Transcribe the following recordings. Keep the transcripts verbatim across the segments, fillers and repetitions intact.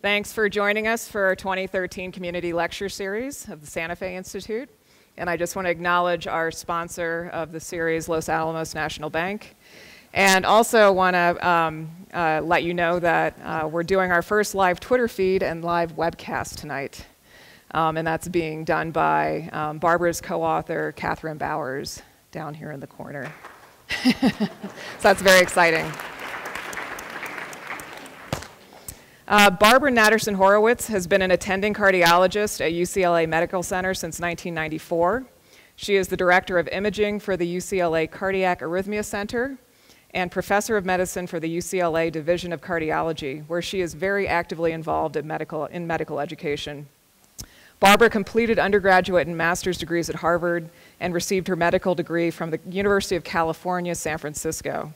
Thanks for joining us for our twenty thirteen Community Lecture Series of the Santa Fe Institute. And I just want to acknowledge our sponsor of the series, Los Alamos National Bank. And also want to um, uh, let you know that uh, we're doing our first live Twitter feed and live webcast tonight. Um, and that's being done by um, Barbara's co-author, Catherine Bowers, down here in the corner. So that's very exciting. Uh, Barbara Natterson-Horowitz has been an attending cardiologist at U C L A Medical Center since nineteen ninety-four. She is the director of imaging for the U C L A Cardiac Arrhythmia Center and professor of medicine for the U C L A Division of Cardiology, where she is very actively involved in medical, in medical education. Barbara completed undergraduate and master's degrees at Harvard and received her medical degree from the University of California, San Francisco.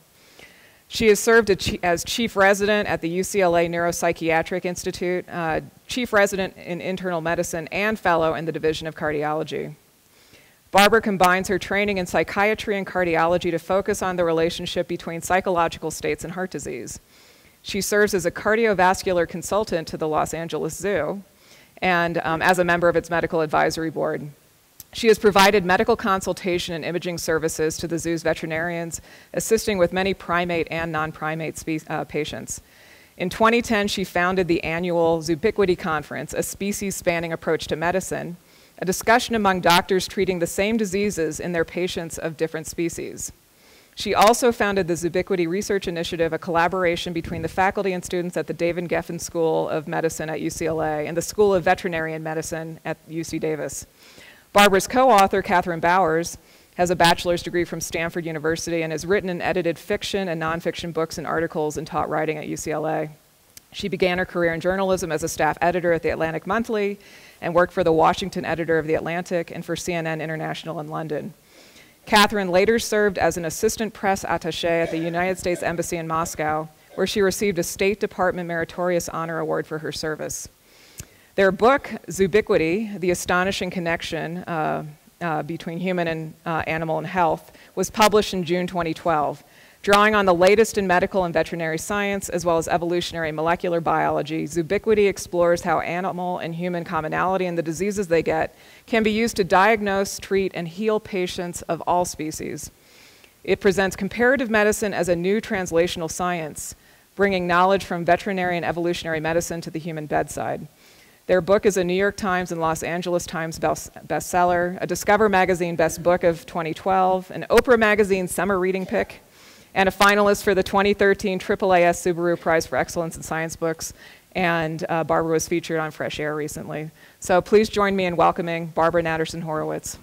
She has served as chief resident at the U C L A Neuropsychiatric Institute, uh, chief resident in internal medicine, and fellow in the Division of Cardiology. Barbara combines her training in psychiatry and cardiology to focus on the relationship between psychological states and heart disease. She serves as a cardiovascular consultant to the Los Angeles Zoo and um, as a member of its medical advisory board. She has provided medical consultation and imaging services to the zoo's veterinarians, assisting with many primate and non-primate uh, patients. In twenty ten, she founded the annual Zoobiquity conference, a species-spanning approach to medicine, a discussion among doctors treating the same diseases in their patients of different species. She also founded the Zoobiquity Research Initiative, a collaboration between the faculty and students at the David Geffen School of Medicine at U C L A and the School of Veterinary and Medicine at U C Davis. Barbara's co-author, Catherine Bowers, has a bachelor's degree from Stanford University and has written and edited fiction and nonfiction books and articles and taught writing at U C L A. She began her career in journalism as a staff editor at the Atlantic Monthly and worked for the Washington editor of the Atlantic and for C N N International in London. Catherine later served as an assistant press attaché at the United States Embassy in Moscow, where she received a State Department Meritorious Honor Award for her service. Their book, Zoobiquity, The Astonishing Connection uh, uh, Between Human and uh, Animal and Health, was published in June twenty twelve. Drawing on the latest in medical and veterinary science, as well as evolutionary molecular biology, Zoobiquity explores how animal and human commonality and the diseases they get can be used to diagnose, treat, and heal patients of all species. It presents comparative medicine as a new translational science, bringing knowledge from veterinary and evolutionary medicine to the human bedside. Their book is a New York Times and Los Angeles Times bestseller, a Discover Magazine Best Book of twenty twelve, an Oprah Magazine Summer Reading Pick, and a finalist for the twenty thirteen triple A S Subaru Prize for Excellence in Science Books. And uh, Barbara was featured on Fresh Air recently. So please join me in welcoming Barbara Natterson-Horowitz.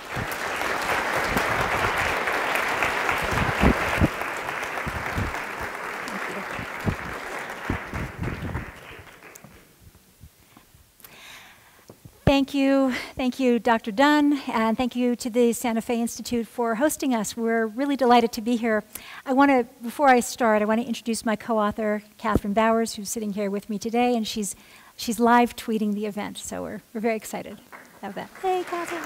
Thank you, thank you, Doctor Dunn, and thank you to the Santa Fe Institute for hosting us. We're really delighted to be here. I want to, before I start, I want to introduce my co-author, Catherine Bowers, who's sitting here with me today, and she's she's live tweeting the event, so we're we're very excited about that. Hey, Catherine.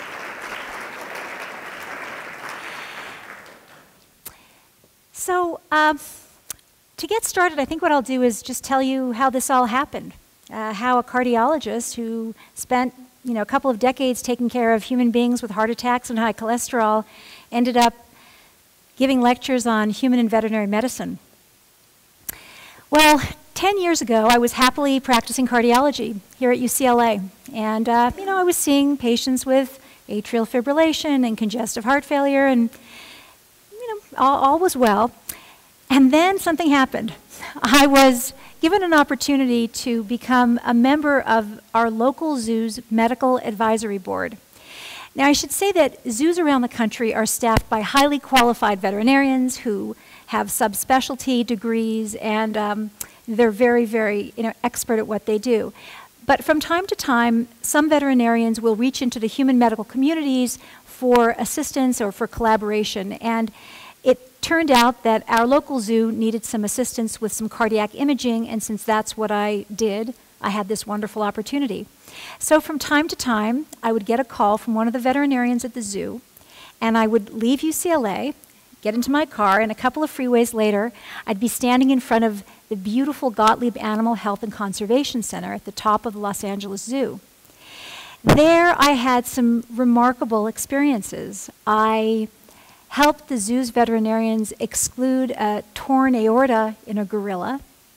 So, um, to get started, I think what I'll do is just tell you how this all happened. Uh, how a cardiologist who spent you know, a couple of decades taking care of human beings with heart attacks and high cholesterol ended up giving lectures on human and veterinary medicine. Well, ten years ago, I was happily practicing cardiology here at U C L A. And, uh, you know, I was seeing patients with atrial fibrillation and congestive heart failure, and, you know, all, all was well. And then something happened. I was given an opportunity to become a member of our local zoo's medical advisory board. Now, I should say that zoos around the country are staffed by highly qualified veterinarians who have subspecialty degrees, and um, they're very, very you know, expert at what they do. But from time to time, some veterinarians will reach into the human medical communities for assistance or for collaboration. And it turned out that our local zoo needed some assistance with some cardiac imaging, and since that's what I did, I had this wonderful opportunity. So from time to time, I would get a call from one of the veterinarians at the zoo, and I would leave U C L A, get into my car, and a couple of freeways later, I'd be standing in front of the beautiful Gottlieb Animal Health and Conservation Center at the top of the Los Angeles Zoo. There I had some remarkable experiences. I helped the zoo's veterinarians exclude a torn aorta in a gorilla.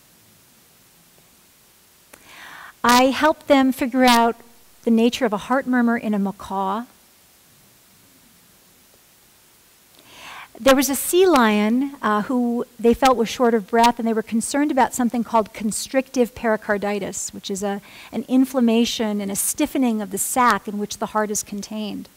I helped them figure out the nature of a heart murmur in a macaw. There was a sea lion uh, who they felt was short of breath, and they were concerned about something called constrictive pericarditis, which is a, an inflammation and a stiffening of the sac in which the heart is contained.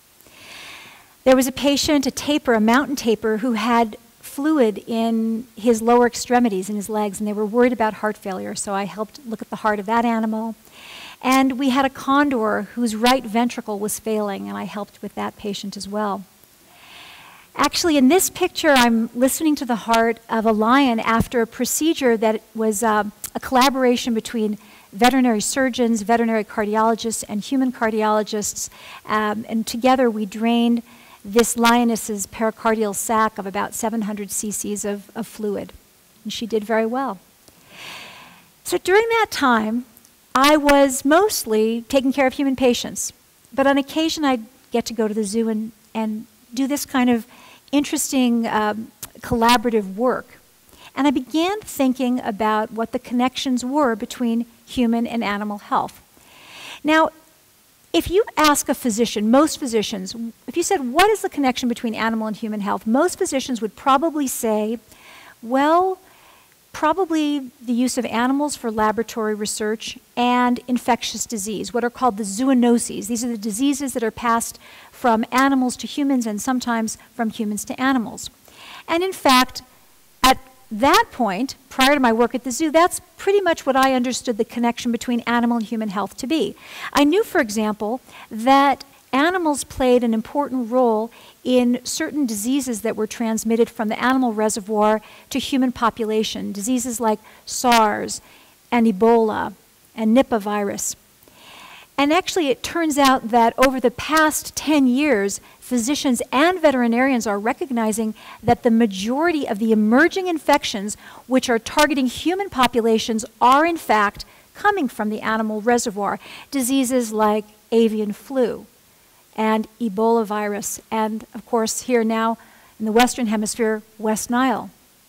There was a patient, a tapir, a mountain tapir, who had fluid in his lower extremities, in his legs, and they were worried about heart failure, so I helped look at the heart of that animal. And we had a condor whose right ventricle was failing, and I helped with that patient as well. Actually, in this picture, I'm listening to the heart of a lion after a procedure that was uh, a collaboration between veterinary surgeons, veterinary cardiologists, and human cardiologists, um, and together we drained this lioness's pericardial sac of about seven hundred cc's of, of fluid, and she did very well. So during that time, I was mostly taking care of human patients, but on occasion I'd get to go to the zoo and, and do this kind of interesting um, collaborative work. And I began thinking about what the connections were between human and animal health. Now, if you ask a physician, most physicians, if you said, what is the connection between animal and human health, most physicians would probably say, well, probably the use of animals for laboratory research and infectious disease, what are called the zoonoses. These are the diseases that are passed from animals to humans and sometimes from humans to animals. And in fact, at that point, prior to my work at the zoo, that's pretty much what I understood the connection between animal and human health to be. I knew, for example, that animals played an important role in certain diseases that were transmitted from the animal reservoir to human population, diseases like SARS and Ebola and Nipah virus. And actually, it turns out that over the past ten years, physicians and veterinarians are recognizing that the majority of the emerging infections which are targeting human populations are, in fact, coming from the animal reservoir. Diseases like avian flu and Ebola virus, and of course, here now in the Western Hemisphere, West Nile.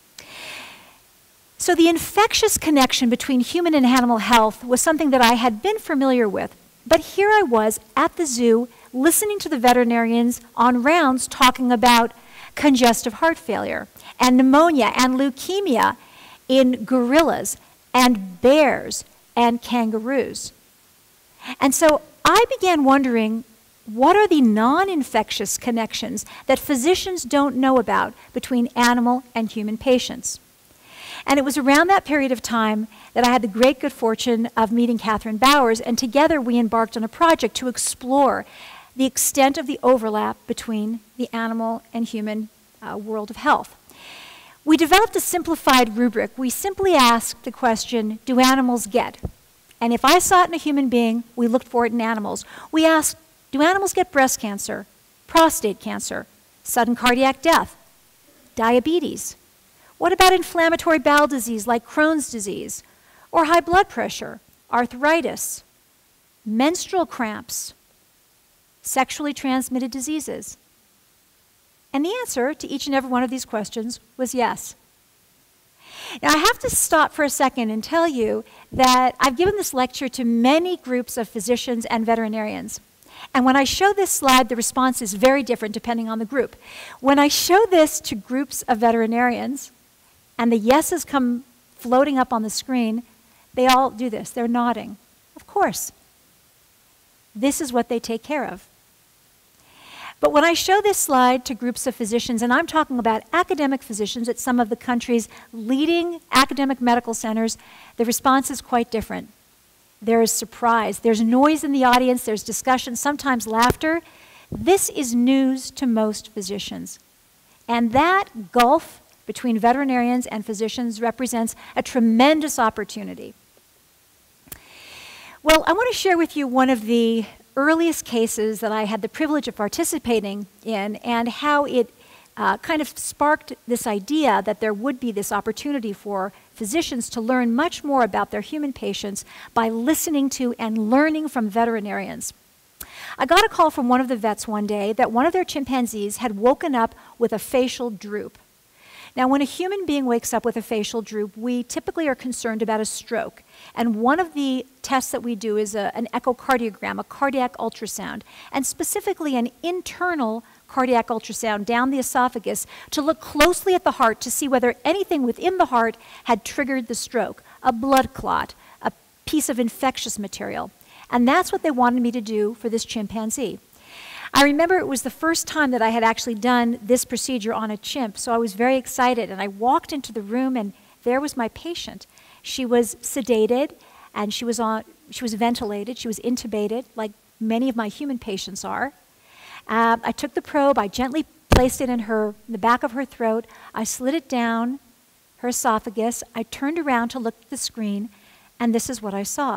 So the infectious connection between human and animal health was something that I had been familiar with. But here I was at the zoo listening to the veterinarians on rounds talking about congestive heart failure and pneumonia and leukemia in gorillas and bears and kangaroos. And so I began wondering, what are the non-infectious connections that physicians don't know about between animal and human patients? And it was around that period of time that I had the great good fortune of meeting Catherine Bowers, and together we embarked on a project to explore the extent of the overlap between the animal and human uh, world of health. We developed a simplified rubric. We simply asked the question, do animals get? And if I saw it in a human being, we looked for it in animals. We asked, do animals get breast cancer, prostate cancer, sudden cardiac death, diabetes? What about inflammatory bowel disease like Crohn's disease, or high blood pressure, arthritis, menstrual cramps, sexually transmitted diseases? And the answer to each and every one of these questions was yes. Now, I have to stop for a second and tell you that I've given this lecture to many groups of physicians and veterinarians. And when I show this slide, the response is very different depending on the group. When I show this to groups of veterinarians, and the yeses come floating up on the screen, they all do this. They're nodding. Of course. This is what they take care of. But when I show this slide to groups of physicians, and I'm talking about academic physicians at some of the country's leading academic medical centers, the response is quite different. There is surprise. There's noise in the audience. There's discussion, sometimes laughter. This is news to most physicians. And that gulf between veterinarians and physicians represents a tremendous opportunity. Well, I want to share with you one of the earliest cases that I had the privilege of participating in and how it uh, kind of sparked this idea that there would be this opportunity for physicians to learn much more about their human patients by listening to and learning from veterinarians. I got a call from one of the vets one day that one of their chimpanzees had woken up with a facial droop. Now, when a human being wakes up with a facial droop, we typically are concerned about a stroke. And one of the tests that we do is a, an echocardiogram, a cardiac ultrasound, and specifically an internal cardiac ultrasound down the esophagus to look closely at the heart to see whether anything within the heart had triggered the stroke, a blood clot, a piece of infectious material. And that's what they wanted me to do for this chimpanzee. I remember it was the first time that I had actually done this procedure on a chimp, so I was very excited. And I walked into the room, and there was my patient. She was sedated, and she was, on, she was ventilated. She was intubated, like many of my human patients are. Um, I took the probe. I gently placed it in, her, in the back of her throat. I slid it down her esophagus. I turned around to look at the screen, and this is what I saw.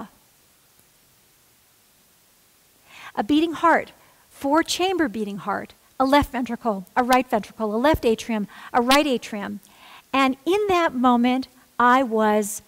A beating heart. Four-chamber beating heart, a left ventricle, a right ventricle, a left atrium, a right atrium. And in that moment, I was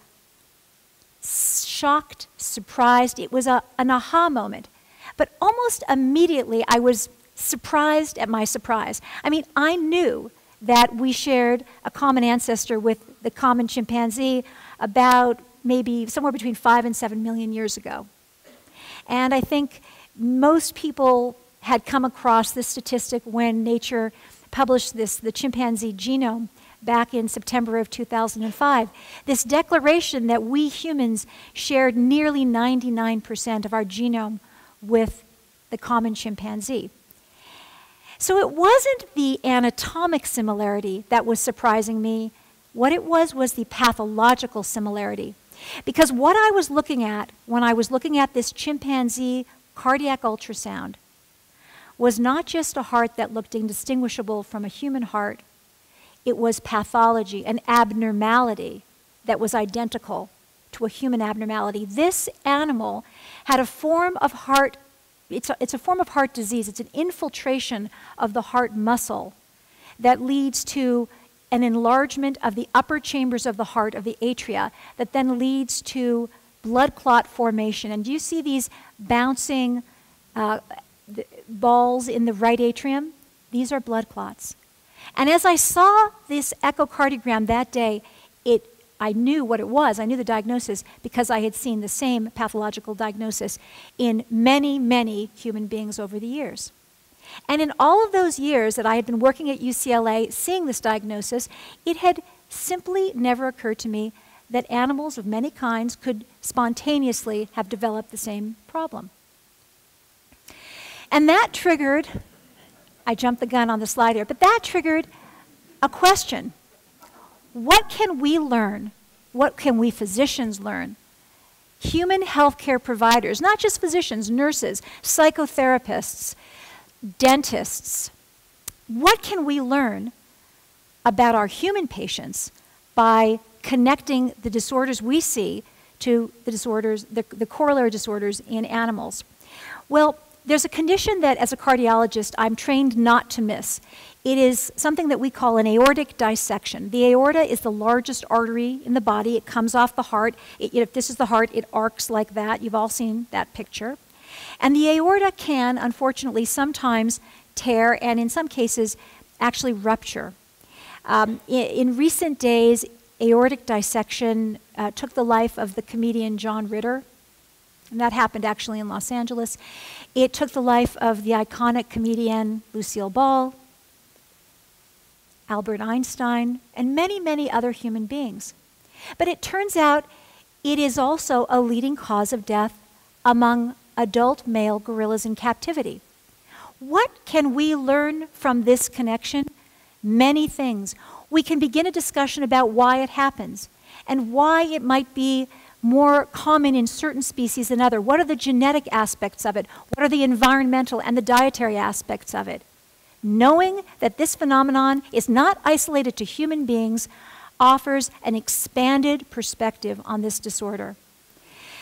shocked, surprised. It was a, an aha moment. But almost immediately, I was surprised at my surprise. I mean, I knew that we shared a common ancestor with the common chimpanzee about maybe somewhere between five and seven million years ago. And I think most people had come across this statistic when Nature published this, the chimpanzee genome, back in September of two thousand five. This declaration that we humans shared nearly ninety-nine percent of our genome with the common chimpanzee. So it wasn't the anatomic similarity that was surprising me. What it was was the pathological similarity. Because what I was looking at when I was looking at this chimpanzee cardiac ultrasound was not just a heart that looked indistinguishable from a human heart. It was pathology, an abnormality that was identical to a human abnormality. This animal had a form of heart, it's a, it's a form of heart disease. It's an infiltration of the heart muscle that leads to an enlargement of the upper chambers of the heart, of the atria, that then leads to blood clot formation. And do you see these bouncing uh, the balls in the right atrium? These are blood clots. And as I saw this echocardiogram that day, it, I knew what it was. I knew the diagnosis because I had seen the same pathological diagnosis in many, many human beings over the years. And in all of those years that I had been working at U C L A seeing this diagnosis, it had simply never occurred to me that animals of many kinds could spontaneously have developed the same problem. And that triggered, I jumped the gun on the slide here, but that triggered a question. What can we learn? What can we physicians learn? Human healthcare providers, not just physicians, nurses, psychotherapists, dentists. What can we learn about our human patients by connecting the disorders we see to the disorders, the, the corollary disorders in animals? Well, there's a condition that, as a cardiologist, I'm trained not to miss. It is something that we call an aortic dissection. The aorta is the largest artery in the body. It comes off the heart. It, if this is the heart, it arcs like that. You've all seen that picture. And the aorta can, unfortunately, sometimes tear and, in some cases, actually rupture. Um, in, in recent days, aortic dissection uh, took the life of the comedian John Ritter. And that happened actually in Los Angeles. It took the life of the iconic comedian Lucille Ball, Albert Einstein, and many, many other human beings. But it turns out it is also a leading cause of death among adult male gorillas in captivity. What can we learn from this connection? Many things. We can begin a discussion about why it happens and why it might be more common in certain species than other. What are the genetic aspects of it? What are the environmental and the dietary aspects of it? Knowing that this phenomenon is not isolated to human beings offers an expanded perspective on this disorder.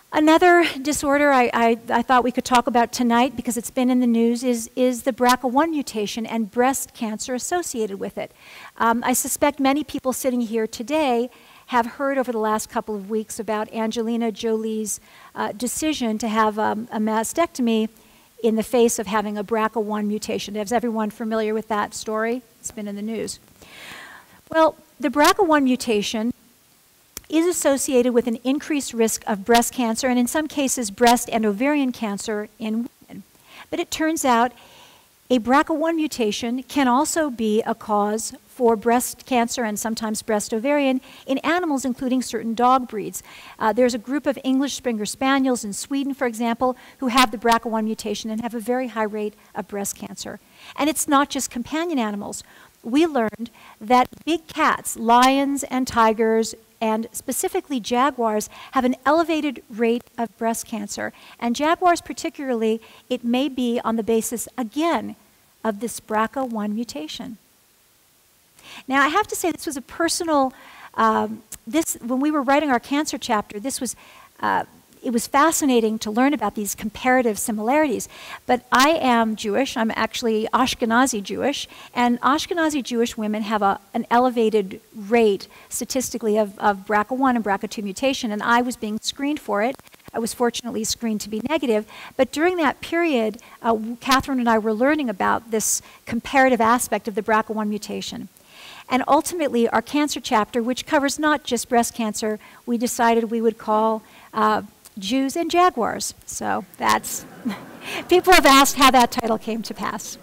Another disorder I, I, I thought we could talk about tonight, because it's been in the news, is, is the B R C A one mutation and breast cancer associated with it. Um, I suspect many people sitting here today have heard over the last couple of weeks about Angelina Jolie's uh, decision to have um, a mastectomy in the face of having a B R C A one mutation. Is everyone familiar with that story? It's been in the news. Well, the B R C A one mutation is associated with an increased risk of breast cancer, and in some cases breast and ovarian cancer in women. But it turns out a B R C A one mutation can also be a cause for breast cancer and sometimes breast ovarian in animals, including certain dog breeds. Uh, there's a group of English Springer Spaniels in Sweden, for example, who have the B R C A one mutation and have a very high rate of breast cancer. And it's not just companion animals. We learned that big cats, lions and tigers, and specifically jaguars, have an elevated rate of breast cancer. And jaguars particularly, it may be on the basis, again, of this B R C A one mutation. Now, I have to say this was a personal, um, this, when we were writing our cancer chapter, this was, uh, it was fascinating to learn about these comparative similarities. But I am Jewish, I'm actually Ashkenazi Jewish, and Ashkenazi Jewish women have a, an elevated rate statistically of, of B R C A one and B R C A two mutation, and I was being screened for it. I was fortunately screened to be negative, but during that period, uh, Catherine and I were learning about this comparative aspect of the B R C A one mutation. And ultimately, our cancer chapter, which covers not just breast cancer, we decided we would call uh, Jews and Jaguars. So that's, people have asked how that title came to pass.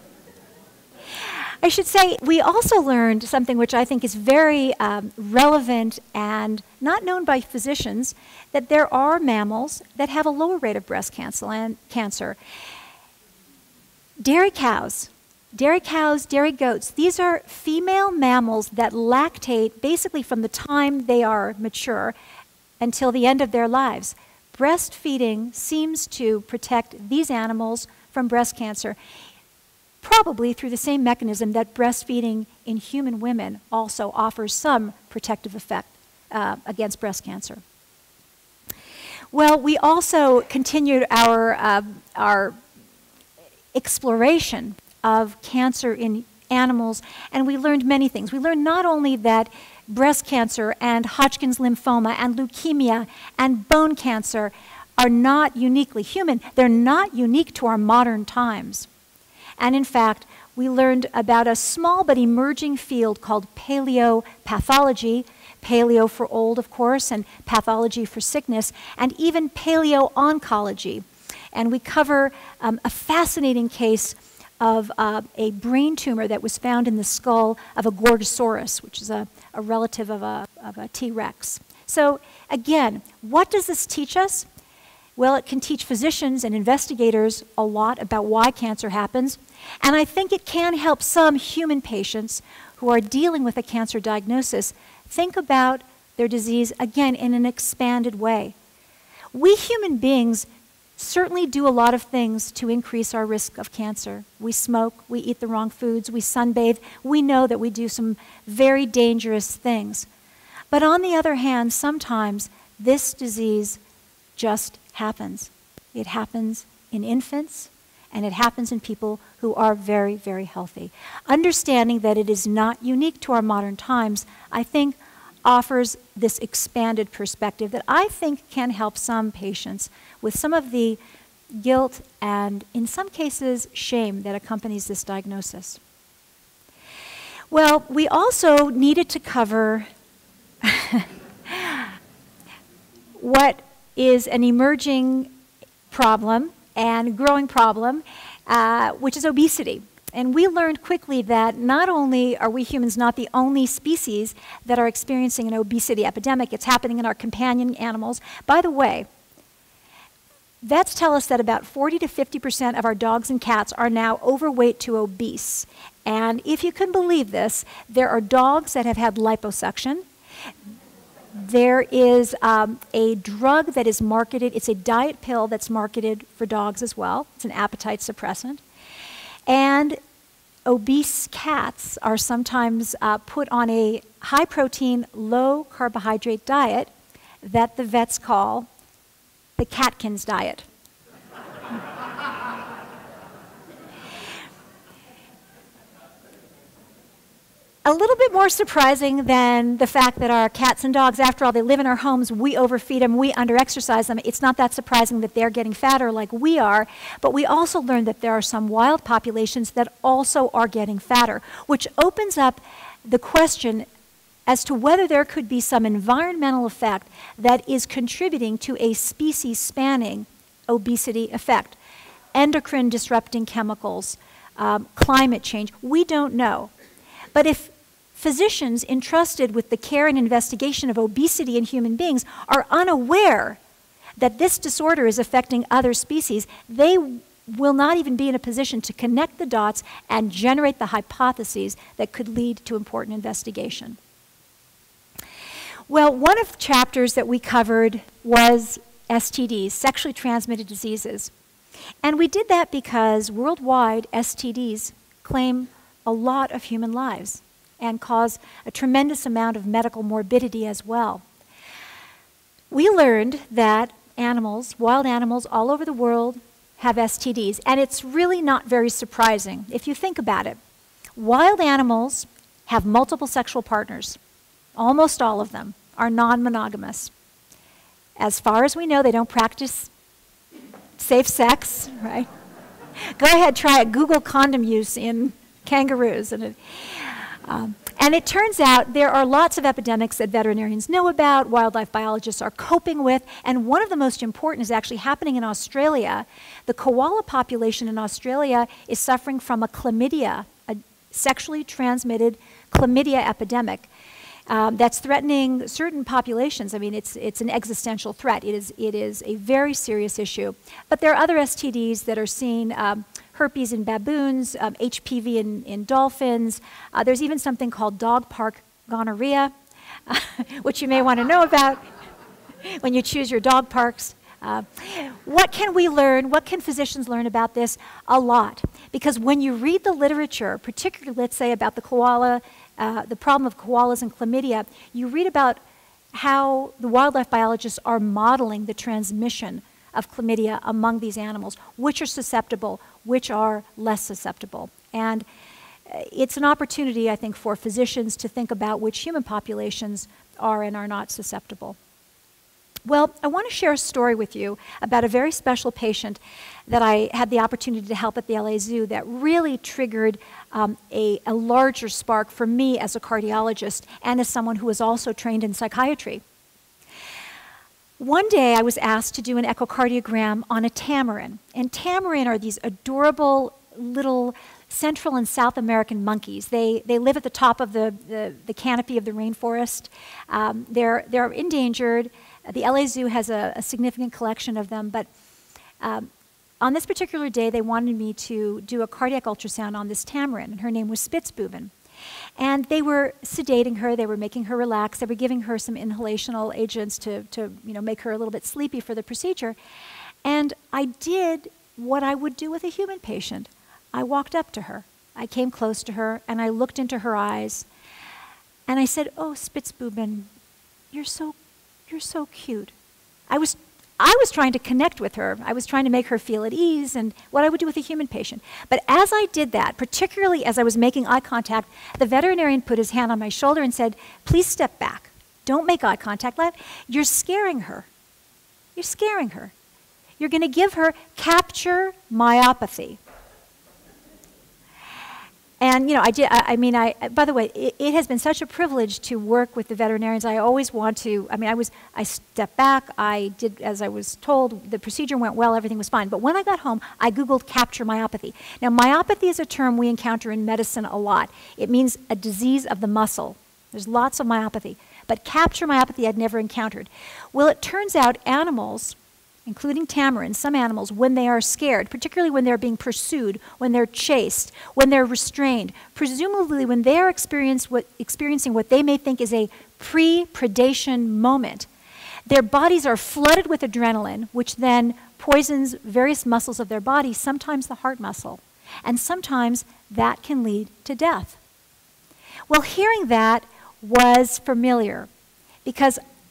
I should say, we also learned something which I think is very um, relevant and not known by physicians, that there are mammals that have a lower rate of breast cancer. Dairy cows. Dairy cows, dairy goats, these are female mammals that lactate basically from the time they are mature until the end of their lives. Breastfeeding seems to protect these animals from breast cancer, probably through the same mechanism that breastfeeding in human women also offers some protective effect uh, against breast cancer. Well, we also continued our, uh, our exploration of cancer in animals, and we learned many things. We learned not only that breast cancer and Hodgkin's lymphoma and leukemia and bone cancer are not uniquely human, they're not unique to our modern times. And in fact, we learned about a small but emerging field called paleopathology, paleo for old, of course, and pathology for sickness, and even paleo-oncology. And we cover um, a fascinating case of uh, a brain tumor that was found in the skull of a Gorgosaurus, which is a, a relative of a, of a T-Rex. So again, what does this teach us? Well, it can teach physicians and investigators a lot about why cancer happens, and I think it can help some human patients who are dealing with a cancer diagnosis think about their disease, again, in an expanded way. We human beings certainly do a lot of things to increase our risk of cancer. We smoke, we eat the wrong foods, we sunbathe. We know that we do some very dangerous things. But on the other hand, sometimes this disease just happens. It happens in infants, and it happens in people who are very, very healthy. Understanding that it is not unique to our modern times, I think, offers this expanded perspective that I think can help some patients with some of the guilt and, in some cases, shame that accompanies this diagnosis. Well, we also needed to cover what is an emerging problem and growing problem, uh, which is obesity. And we learned quickly that not only are we humans not the only species that are experiencing an obesity epidemic, it's happening in our companion animals. By the way, vets tell us that about forty to fifty percent of our dogs and cats are now overweight to obese. And if you can believe this, there are dogs that have had liposuction. There is um, a drug that is marketed, it's a diet pill that's marketed for dogs as well. It's an appetite suppressant. And obese cats are sometimes uh, put on a high-protein, low-carbohydrate diet that the vets call the Catkins diet. A little bit more surprising than the fact that our cats and dogs, after all, they live in our homes, we overfeed them, we underexercise them. It's not that surprising that they're getting fatter like we are, but we also learned that there are some wild populations that also are getting fatter, which opens up the question as to whether there could be some environmental effect that is contributing to a species-spanning obesity effect. Endocrine disrupting chemicals, um, climate change, we don't know. But if physicians entrusted with the care and investigation of obesity in human beings are unaware that this disorder is affecting other species, they will not even be in a position to connect the dots and generate the hypotheses that could lead to important investigation. Well, one of the chapters that we covered was S T Ds, sexually transmitted diseases. And we did that because worldwide S T Ds claim a lot of human lives and cause a tremendous amount of medical morbidity as well. We learned that animals, wild animals all over the world, have S T Ds, and it's really not very surprising if you think about it. Wild animals have multiple sexual partners. Almost all of them are non-monogamous. As far as we know, they don't practice safe sex, right? Go ahead, try it. Google condom use in kangaroos. And it, um, and it turns out there are lots of epidemics that veterinarians know about, wildlife biologists are coping with, and one of the most important is actually happening in Australia. The koala population in Australia is suffering from a chlamydia, a sexually transmitted chlamydia epidemic. Um, that's threatening certain populations. I mean, it's, it's an existential threat. It is, it is a very serious issue. But there are other S T Ds that are seen, um, herpes in baboons, um, H P V in, in dolphins. Uh, there's even something called dog park gonorrhea, uh, which you may want to know about when you choose your dog parks. Uh, what can we learn? What can physicians learn about this? A lot. Because when you read the literature, particularly, let's say, about the koala, uh, the problem of koalas and chlamydia, you read about how the wildlife biologists are modeling the transmission of chlamydia among these animals, which are susceptible, which are less susceptible. And it's an opportunity, I think, for physicians to think about which human populations are and are not susceptible. Well, I want to share a story with you about a very special patient that I had the opportunity to help at the L A Zoo that really triggered um, a, a larger spark for me as a cardiologist and as someone who was also trained in psychiatry. One day I was asked to do an echocardiogram on a tamarin. And tamarin are these adorable little Central and South American monkeys. They, they live at the top of the, the, the canopy of the rainforest. Um, they're, they're endangered. The L A Zoo has a, a significant collection of them, but um, on this particular day, they wanted me to do a cardiac ultrasound on this tamarin, and her name was Spitzbuben. And they were sedating her, they were making her relax, they were giving her some inhalational agents to, to you know, make her a little bit sleepy for the procedure. And I did what I would do with a human patient. I walked up to her, I came close to her, and I looked into her eyes, and I said, "Oh, Spitzbuben, you're so You're so cute." I was, I was trying to connect with her. I was trying to make her feel at ease and what I would do with a human patient. But as I did that, particularly as I was making eye contact, the veterinarian put his hand on my shoulder and said, "Please step back. Don't make eye contact. You're scaring her. You're scaring her. You're going to give her capture myopathy." And, you know, I did, I, I mean, I, by the way, it, it has been such a privilege to work with the veterinarians. I always want to, I mean, I was, I stepped back, I did as I was told, the procedure went well, everything was fine. But when I got home, I Googled capture myopathy. Now, myopathy is a term we encounter in medicine a lot. It means a disease of the muscle. There's lots of myopathy. But capture myopathy I'd never encountered. Well, it turns out animals, including tamarins, some animals, when they are scared, particularly when they're being pursued, when they're chased, when they're restrained, presumably when they're experience what, experiencing what they may think is a pre-predation moment, their bodies are flooded with adrenaline, which then poisons various muscles of their body, sometimes the heart muscle, and sometimes that can lead to death. Well, hearing that was familiar, because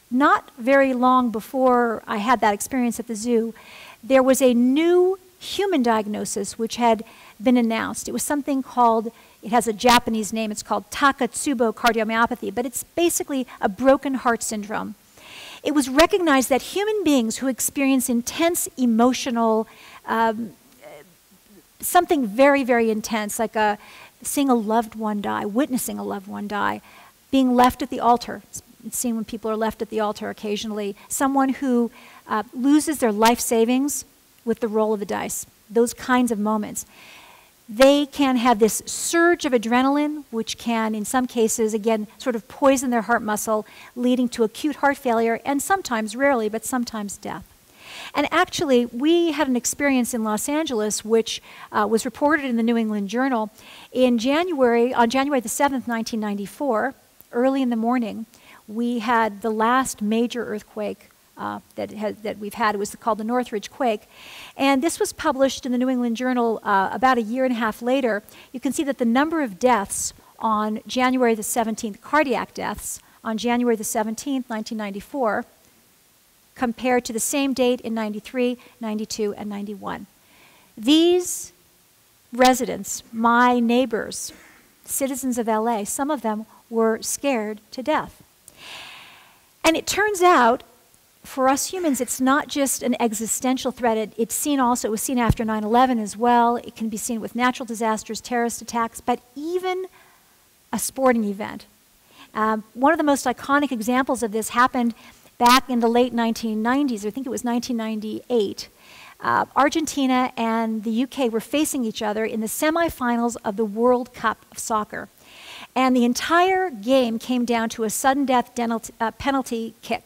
not very long before I had that experience at the zoo, there was a new human diagnosis which had been announced. It was something called, it has a Japanese name, it's called Takotsubo cardiomyopathy, but it's basically a broken heart syndrome. It was recognized that human beings who experience intense emotional, um, something very, very intense, like a, seeing a loved one die, witnessing a loved one die, being left at the altar. It's seen when people are left at the altar occasionally. Someone who uh, loses their life savings with the roll of the dice, those kinds of moments. They can have this surge of adrenaline, which can, in some cases, again, sort of poison their heart muscle, leading to acute heart failure, and sometimes, rarely, but sometimes death. And actually, we had an experience in Los Angeles, which uh, was reported in the New England Journal in January, on January the seventh, nineteen ninety-four, early in the morning. We had the last major earthquake uh, that, has, that we've had. It was called the Northridge quake. And this was published in the New England Journal uh, about a year and a half later. You can see that the number of deaths on January the seventeenth, cardiac deaths, on January the seventeenth, nineteen ninety-four, compared to the same date in ninety-three, ninety-two, and ninety-one. These residents, my neighbors, citizens of L A, some of them were scared to death. And it turns out, for us humans, it's not just an existential threat. It, it's seen also, it was seen after nine eleven as well. It can be seen with natural disasters, terrorist attacks, but even a sporting event. Um, one of the most iconic examples of this happened back in the late nineteen nineties. I think it was nineteen ninety-eight. Uh, Argentina and the U K were facing each other in the semifinals of the World Cup of soccer. And the entire game came down to a sudden death penalty, uh, penalty kick.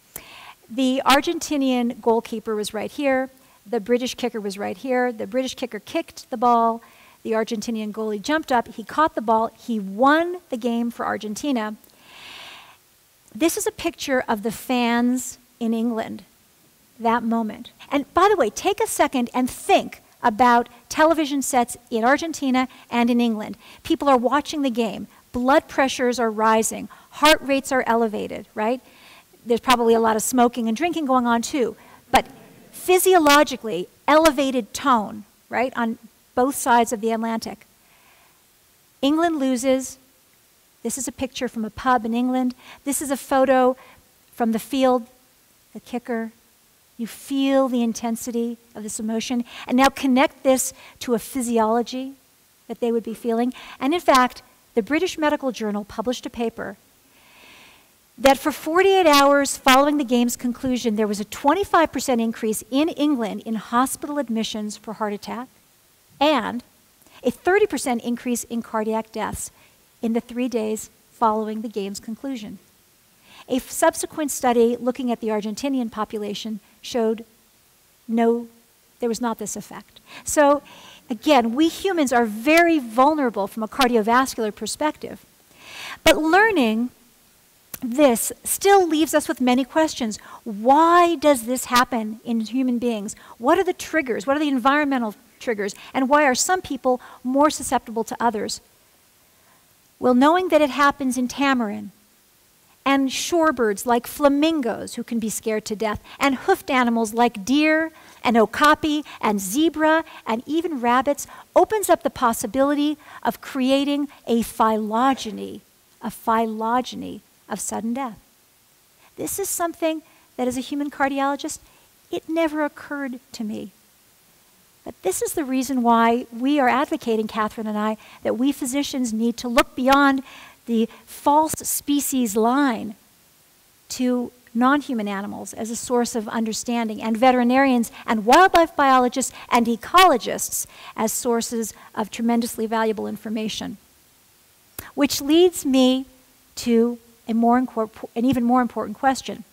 The Argentinian goalkeeper was right here. The British kicker was right here. The British kicker kicked the ball. The Argentinian goalie jumped up. He caught the ball. He won the game for Argentina. This is a picture of the fans in England, that moment. And by the way, take a second and think about television sets in Argentina and in England. People are watching the game. Blood pressures are rising. Heart rates are elevated, right? There's probably a lot of smoking and drinking going on too. But physiologically, elevated tone, right, on both sides of the Atlantic. England loses. This is a picture from a pub in England. This is a photo from the field, the kicker. You feel the intensity of this emotion. And now connect this to a physiology that they would be feeling. And in fact, the British Medical Journal published a paper that for forty-eight hours following the game's conclusion, there was a twenty-five percent increase in England in hospital admissions for heart attack and a thirty percent increase in cardiac deaths in the three days following the game's conclusion. A subsequent study looking at the Argentinian population showed no, there was not this effect. So again, we humans are very vulnerable from a cardiovascular perspective. But learning this still leaves us with many questions. Why does this happen in human beings? What are the triggers? What are the environmental triggers? And why are some people more susceptible to others? Well, knowing that it happens in tamarin, and shorebirds like flamingos who can be scared to death, and hoofed animals like deer and okapi and zebra and even rabbits opens up the possibility of creating a phylogeny, a phylogeny of sudden death. This is something that as a human cardiologist, it never occurred to me. But this is the reason why we are advocating, Catherine and I, that we physicians need to look beyond the false species line to non-human animals as a source of understanding, and veterinarians and wildlife biologists and ecologists as sources of tremendously valuable information. Which leads me to a more an even more important question.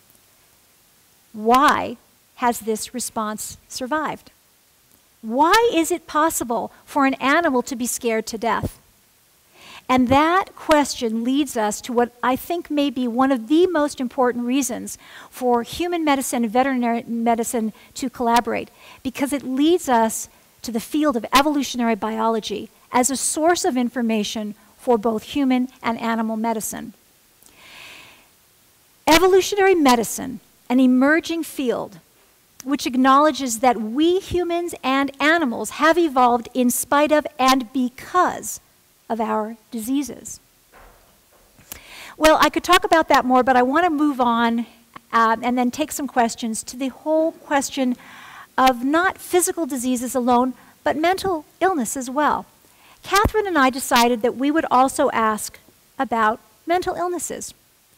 Why has this response survived? Why is it possible for an animal to be scared to death? And that question leads us to what I think may be one of the most important reasons for human medicine and veterinary medicine to collaborate, because it leads us to the field of evolutionary biology as a source of information for both human and animal medicine. Evolutionary medicine, an emerging field which acknowledges that we humans and animals have evolved in spite of and because of our diseases. Well, I could talk about that more, but I want to move on um, and then take some questions to the whole question of not physical diseases alone, but mental illness as well. Catherine and I decided that we would also ask about mental illnesses.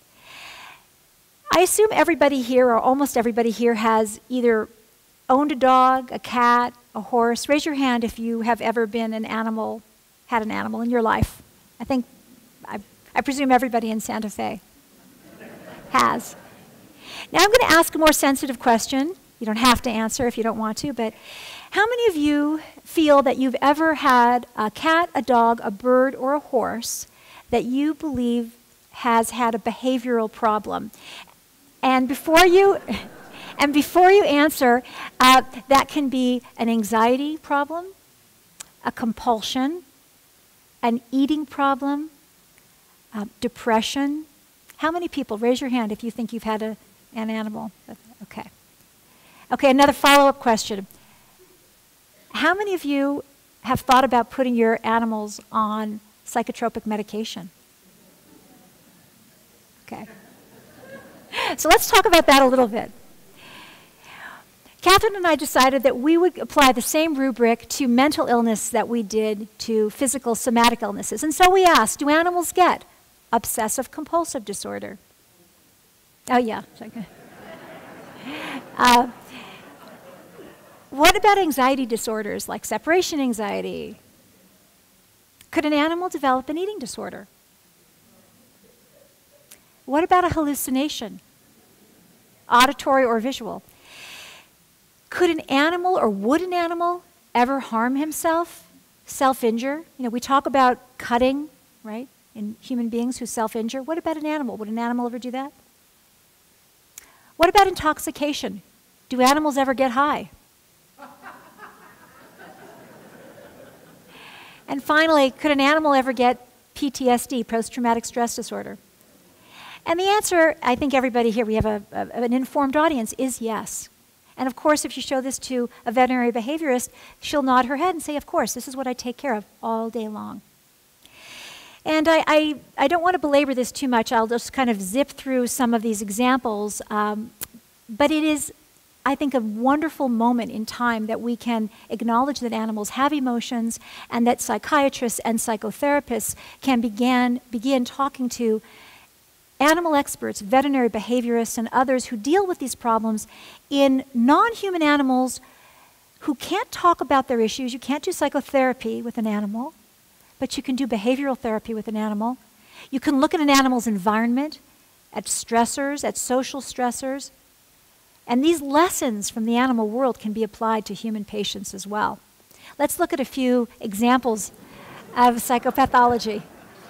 I assume everybody here, or almost everybody here, has either owned a dog, a cat, a horse. Raise your hand if you have ever been an animal, had an animal in your life. I think, I, I presume everybody in Santa Fe has. Now I'm going to ask a more sensitive question. You don't have to answer if you don't want to, but how many of you feel that you've ever had a cat, a dog, a bird, or a horse that you believe has had a behavioral problem? And before you, and before you answer, uh, that can be an anxiety problem, a compulsion, an eating problem, uh, depression. How many people? Raise your hand if you think you've had a, an animal. Okay. Okay, another follow-up question. How many of you have thought about putting your animals on psychotropic medication? Okay. So let's talk about that a little bit. Catherine and I decided that we would apply the same rubric to mental illness that we did to physical somatic illnesses. And so we asked, do animals get obsessive compulsive disorder? Oh, yeah. Uh, what about anxiety disorders like separation anxiety? Could an animal develop an eating disorder? What about a hallucination, auditory or visual? Could an animal, or would an animal, ever harm himself, self-injure? You know, we talk about cutting, right, in human beings who self-injure. What about an animal? Would an animal ever do that? What about intoxication? Do animals ever get high? And finally, could an animal ever get P T S D, post-traumatic stress disorder? And the answer, I think everybody here, we have a, a, an informed audience, is yes. And of course, if you show this to a veterinary behaviorist, she'll nod her head and say, of course, this is what I take care of all day long. And I, I, I don't want to belabor this too much. I'll just kind of zip through some of these examples. Um, but it is, I think, a wonderful moment in time that we can acknowledge that animals have emotions and that psychiatrists and psychotherapists can begin, begin talking to animal experts, veterinary behaviorists, and others who deal with these problems in non-human animals who can't talk about their issues. You can't do psychotherapy with an animal, but you can do behavioral therapy with an animal. You can look at an animal's environment, at stressors, at social stressors, and these lessons from the animal world can be applied to human patients as well. Let's look at a few examples of psychopathology.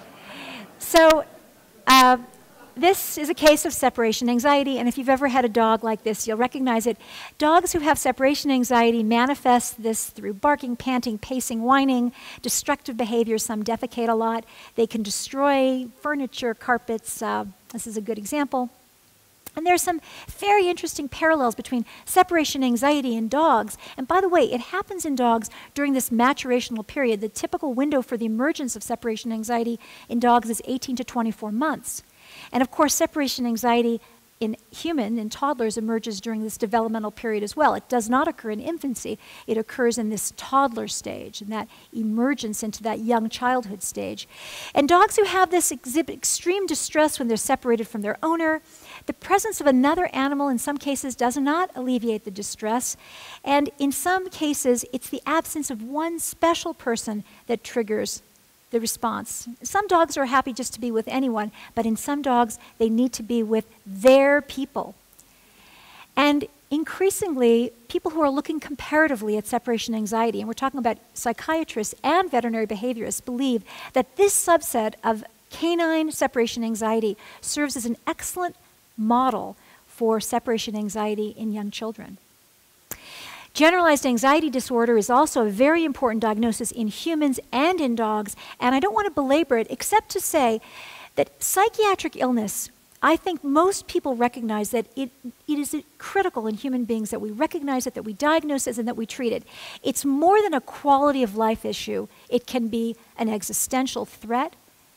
So, uh, this is a case of separation anxiety, and if you've ever had a dog like this, you'll recognize it. Dogs who have separation anxiety manifest this through barking, panting, pacing, whining, destructive behaviors. Some defecate a lot. They can destroy furniture, carpets. Uh, this is a good example. And there's some very interesting parallels between separation anxiety and dogs. And by the way, it happens in dogs during this maturational period. The typical window for the emergence of separation anxiety in dogs is eighteen to twenty-four months. And of course, separation anxiety in human and toddlers emerges during this developmental period as well. It does not occur in infancy. It occurs in this toddler stage and that emergence into that young childhood stage. And dogs who have this exhibit extreme distress when they're separated from their owner. The presence of another animal in some cases does not alleviate the distress. And in some cases, it's the absence of one special person that triggers the response. Some dogs are happy just to be with anyone, but in some dogs, they need to be with their people. And increasingly, people who are looking comparatively at separation anxiety, and we're talking about psychiatrists and veterinary behaviorists, believe that this subset of canine separation anxiety serves as an excellent model for separation anxiety in young children. Generalized anxiety disorder is also a very important diagnosis in humans and in dogs, and I don't want to belabor it except to say that psychiatric illness I think most people recognize that it, it is critical in human beings that we recognize it, that we diagnose it, and that we treat it. It's more than a quality of life issue. It can be an existential threat.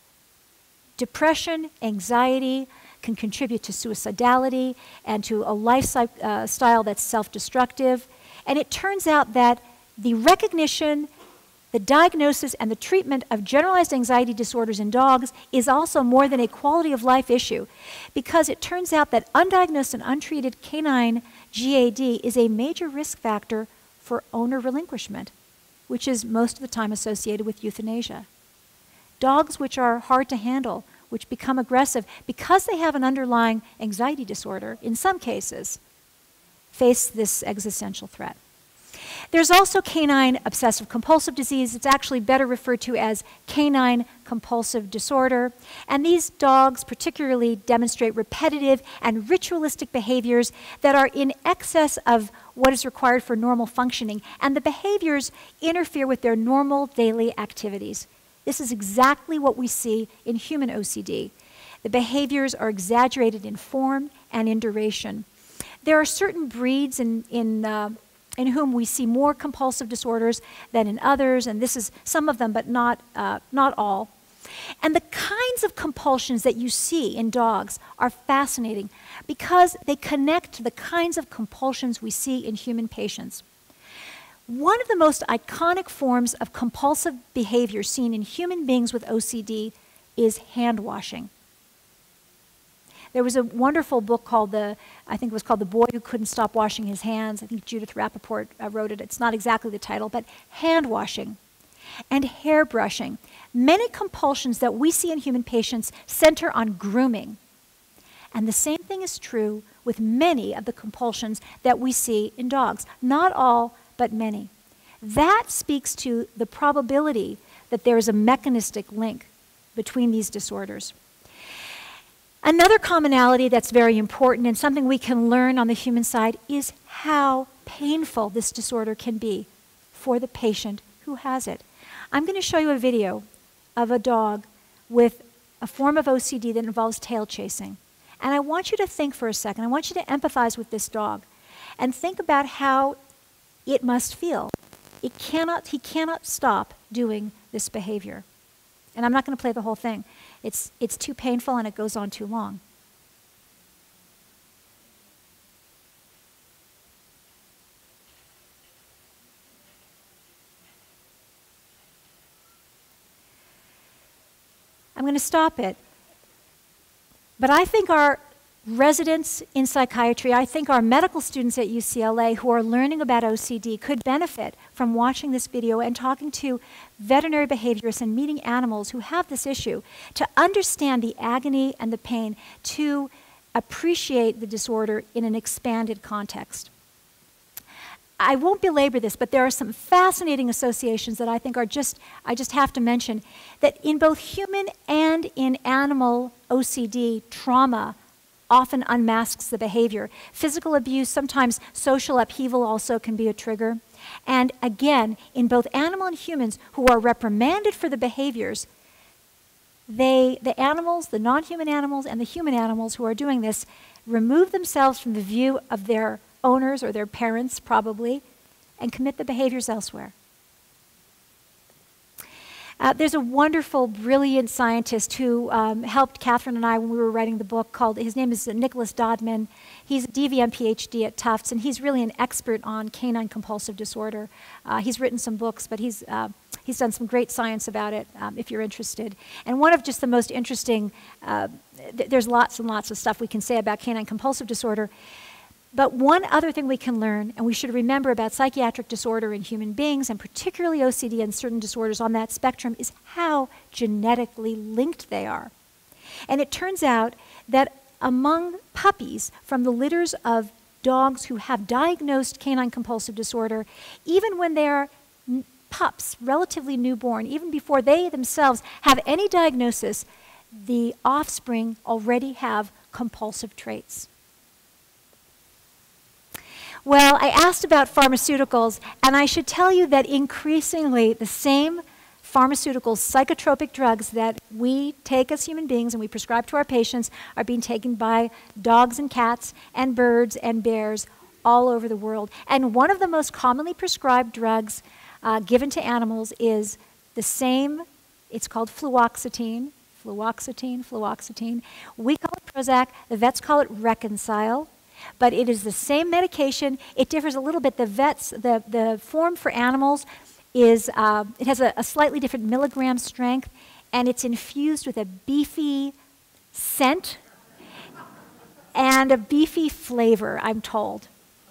Depression, anxiety can contribute to suicidality and to a lifestyle that's self-destructive. And it turns out that the recognition, the diagnosis, and the treatment of generalized anxiety disorders in dogs is also more than a quality of life issue, because it turns out that undiagnosed and untreated canine G A D is a major risk factor for owner relinquishment, which is most of the time associated with euthanasia. Dogs which are hard to handle, which become aggressive because they have an underlying anxiety disorder, in some cases, face this existential threat. There's also canine obsessive compulsive disease. It's actually better referred to as canine compulsive disorder. And these dogs particularly demonstrate repetitive and ritualistic behaviors that are in excess of what is required for normal functioning. And the behaviors interfere with their normal daily activities. This is exactly what we see in human O C D. The behaviors are exaggerated in form and in duration. There are certain breeds in, in uh, in whom we see more compulsive disorders than in others, and this is some of them, but not, uh, not all. And the kinds of compulsions that you see in dogs are fascinating because they connect to the kinds of compulsions we see in human patients. One of the most iconic forms of compulsive behavior seen in human beings with O C D is hand washing. There was a wonderful book called the, I think it was called The Boy Who Couldn't Stop Washing His Hands. I think Judith Rappaport uh, wrote it. It's not exactly the title, but hand washing and hair brushing. Many compulsions that we see in human patients center on grooming. And the same thing is true with many of the compulsions that we see in dogs. Not all, but many. That speaks to the probability that there is a mechanistic link between these disorders. Another commonality that's very important and something we can learn on the human side is how painful this disorder can be for the patient who has it. I'm going to show you a video of a dog with a form of O C D that involves tail chasing. And I want you to think for a second. I want you to empathize with this dog and think about how it must feel. It cannot, he cannot stop doing this behavior. And I'm not going to play the whole thing. It's, it's too painful and it goes on too long. I'm going to stop it. But I think our residents in psychiatry, I think our medical students at U C L A who are learning about O C D could benefit from watching this video and talking to veterinary behaviorists and meeting animals who have this issue to understand the agony and the pain, to appreciate the disorder in an expanded context. I won't belabor this, but there are some fascinating associations that I think are just, I just have to mention, that in both human and in animal O C D, trauma often unmasks the behavior. Physical abuse, sometimes social upheaval also can be a trigger. And again, in both animal and humans who are reprimanded for the behaviors, they, the animals, the non-human animals and the human animals who are doing this, remove themselves from the view of their owners or their parents probably, and commit the behaviors elsewhere. Uh, there's a wonderful, brilliant scientist who um, helped Catherine and I when we were writing the book called, his name is Nicholas Dodman. He's a D V M PhD at Tufts, and he's really an expert on canine compulsive disorder. Uh, he's written some books, but he's, uh, he's done some great science about it, um, if you're interested. And one of just the most interesting, uh, th there's lots and lots of stuff we can say about canine compulsive disorder. But one other thing we can learn, and we should remember about psychiatric disorder in human beings, and particularly O C D and certain disorders on that spectrum, is how genetically linked they are. And it turns out that among puppies from the litters of dogs who have diagnosed canine compulsive disorder, even when they're pups, relatively newborn, even before they themselves have any diagnosis, the offspring already have compulsive traits. Well, I asked about pharmaceuticals, and I should tell you that increasingly the same pharmaceutical psychotropic drugs that we take as human beings and we prescribe to our patients are being taken by dogs and cats and birds and bears all over the world. And one of the most commonly prescribed drugs uh, given to animals is the same, it's called fluoxetine, fluoxetine, fluoxetine. We call it Prozac, the vets call it Reconcile, but it is the same medication. It differs a little bit. The vets, the, the form for animals is, uh, it has a, a slightly different milligram strength, and it's infused with a beefy scent and a beefy flavor, I'm told.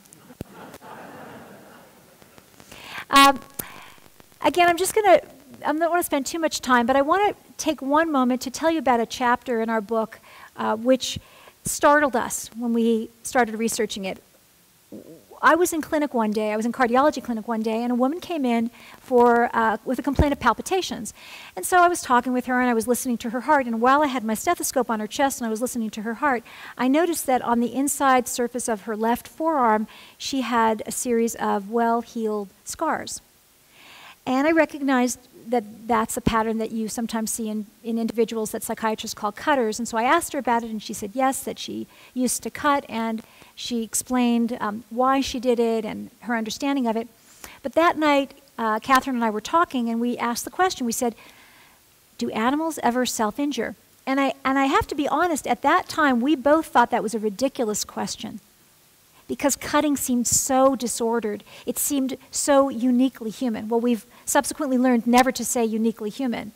Um, again, I'm just going to, I don't want to spend too much time, but I want to take one moment to tell you about a chapter in our book uh, which startled us when we started researching it. I was in clinic one day, I was in cardiology clinic one day, and a woman came in for, uh, with a complaint of palpitations. And so I was talking with her and I was listening to her heart, and while I had my stethoscope on her chest and I was listening to her heart, I noticed that on the inside surface of her left forearm, she had a series of well-healed scars. And I recognized that that's a pattern that you sometimes see in, in individuals that psychiatrists call cutters. And so I asked her about it, and she said yes, that she used to cut, and she explained um, why she did it and her understanding of it. But that night, uh, Catherine and I were talking, and we asked the question. We said, do animals ever self-injure? And I, and I have to be honest, at that time, we both thought that was a ridiculous question, because cutting seemed so disordered. It seemed so uniquely human. Well, we've subsequently learned never to say uniquely human.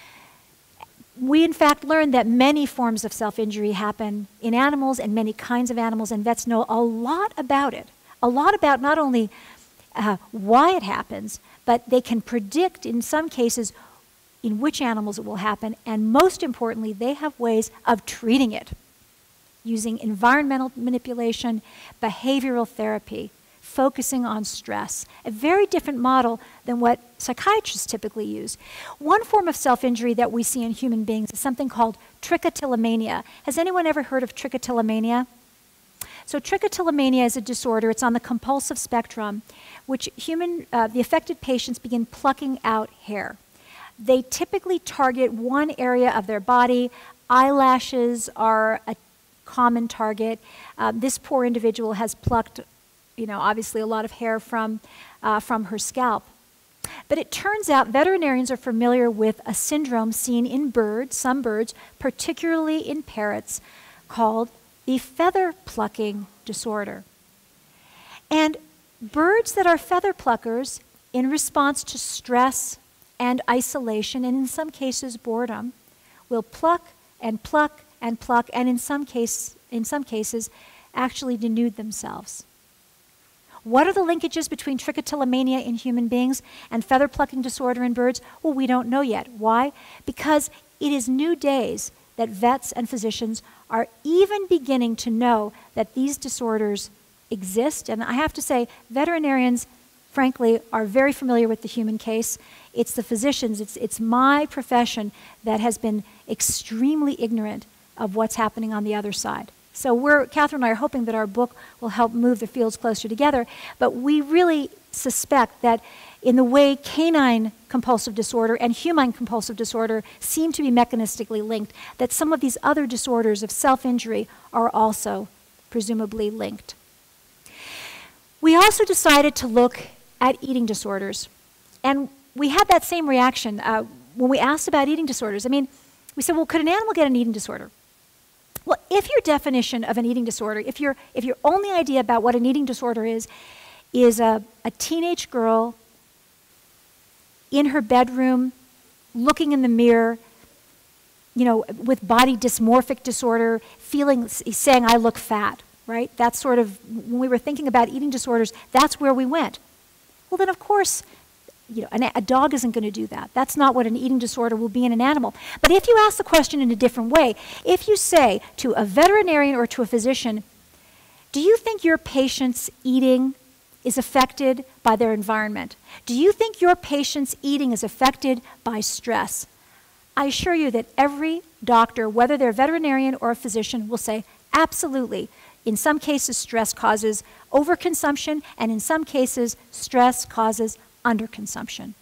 We, in fact, learned that many forms of self-injury happen in animals and many kinds of animals, and vets know a lot about it. A lot about not only uh, why it happens, but they can predict, in some cases, in which animals it will happen, and most importantly, they have ways of treating it, using environmental manipulation, behavioral therapy, focusing on stress, a very different model than what psychiatrists typically use. One form of self-injury that we see in human beings is something called trichotillomania. Has anyone ever heard of trichotillomania? So trichotillomania is a disorder, it's on the compulsive spectrum, which human, uh, the affected patients begin plucking out hair. They typically target one area of their body. Eyelashes are a common target. Uh, this poor individual has plucked, you know, obviously a lot of hair from, uh, from her scalp. But it turns out veterinarians are familiar with a syndrome seen in birds, some birds, particularly in parrots, called the feather plucking disorder. And birds that are feather pluckers, in response to stress and isolation, and in some cases boredom, will pluck and pluck and pluck, and in some, case, in some cases, actually denude themselves. What are the linkages between trichotillomania in human beings and feather plucking disorder in birds? Well, we don't know yet. Why? Because it is new days that vets and physicians are even beginning to know that these disorders exist. And I have to say, veterinarians, frankly, are very familiar with the human case. It's the physicians, it's, it's my profession that has been extremely ignorant of what's happening on the other side. So we're, Catherine and I are hoping that our book will help move the fields closer together, but we really suspect that in the way canine compulsive disorder and human compulsive disorder seem to be mechanistically linked, that some of these other disorders of self-injury are also presumably linked. We also decided to look at eating disorders, and we had that same reaction uh, when we asked about eating disorders. I mean, we said, well, could an animal get an eating disorder? Well, if your definition of an eating disorder, if, your if your only idea about what an eating disorder is, is a, a teenage girl in her bedroom, looking in the mirror, you know, with body dysmorphic disorder, feeling, saying, I look fat, right? That's sort of, when we were thinking about eating disorders, that's where we went. Well, then, of course, you know, an, a dog isn't going to do that. That's not what an eating disorder will be in an animal. But if you ask the question in a different way, if you say to a veterinarian or to a physician, do you think your patient's eating is affected by their environment? Do you think your patient's eating is affected by stress? I assure you that every doctor, whether they're a veterinarian or a physician, will say, absolutely. In some cases, stress causes overconsumption, and in some cases, stress causes underconsumption.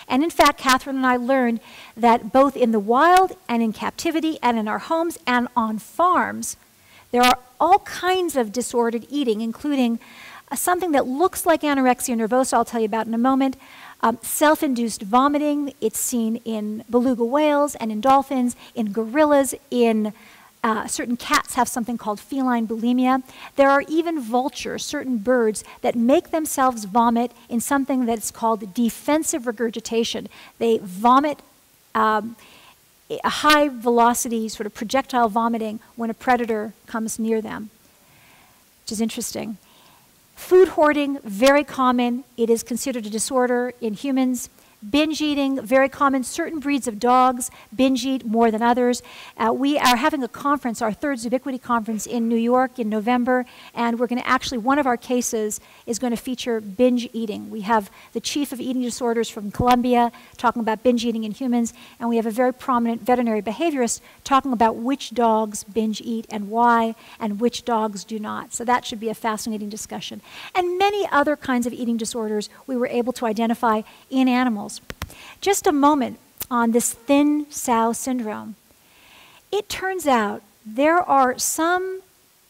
And in fact, Catherine and I learned that both in the wild and in captivity and in our homes and on farms, there are all kinds of disordered eating, including uh, something that looks like anorexia nervosa, I'll tell you about in a moment, um, self-induced vomiting. It's seen in beluga whales and in dolphins, in gorillas, in uh, certain cats have something called feline bulimia. There are even vultures, certain birds, that make themselves vomit in something that's called defensive regurgitation. They vomit um, a high velocity sort of projectile vomiting when a predator comes near them, which is interesting. Food hoarding, very common. It is considered a disorder in humans. Binge eating, very common. Certain breeds of dogs binge eat more than others. Uh, we are having a conference, our third Zoobiquity conference in New York in November, and we're going to actually, one of our cases is going to feature binge eating. We have the chief of eating disorders from Columbia talking about binge eating in humans, and we have a very prominent veterinary behaviorist talking about which dogs binge eat and why, and which dogs do not. So that should be a fascinating discussion. And many other kinds of eating disorders we were able to identify in animals. Just a moment on this thin sow syndrome. It turns out there are some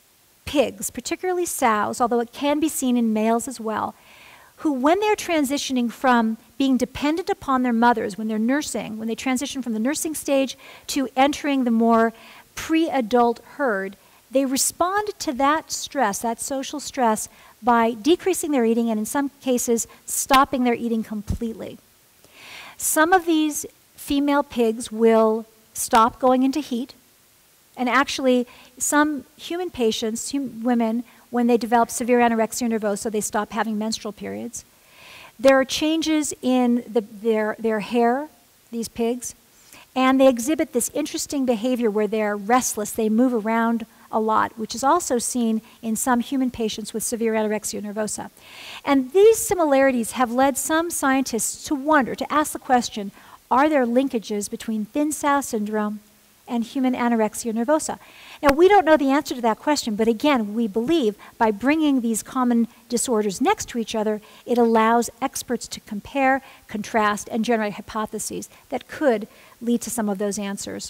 pigs, particularly sows, although it can be seen in males as well, who when they're transitioning from being dependent upon their mothers, when they're nursing, when they transition from the nursing stage to entering the more pre-adult herd, they respond to that stress, that social stress, by decreasing their eating and in some cases stopping their eating completely. Some of these female pigs will stop going into heat, and actually some human patients, hum women, when they develop severe anorexia nervosa, they stop having menstrual periods. There are changes in the, their, their hair, these pigs, and they exhibit this interesting behavior where they're restless, they move around a lot, which is also seen in some human patients with severe anorexia nervosa. And these similarities have led some scientists to wonder, to ask the question, are there linkages between thin sow syndrome and human anorexia nervosa? Now, we don't know the answer to that question, but again, we believe by bringing these common disorders next to each other, it allows experts to compare, contrast, and generate hypotheses that could lead to some of those answers.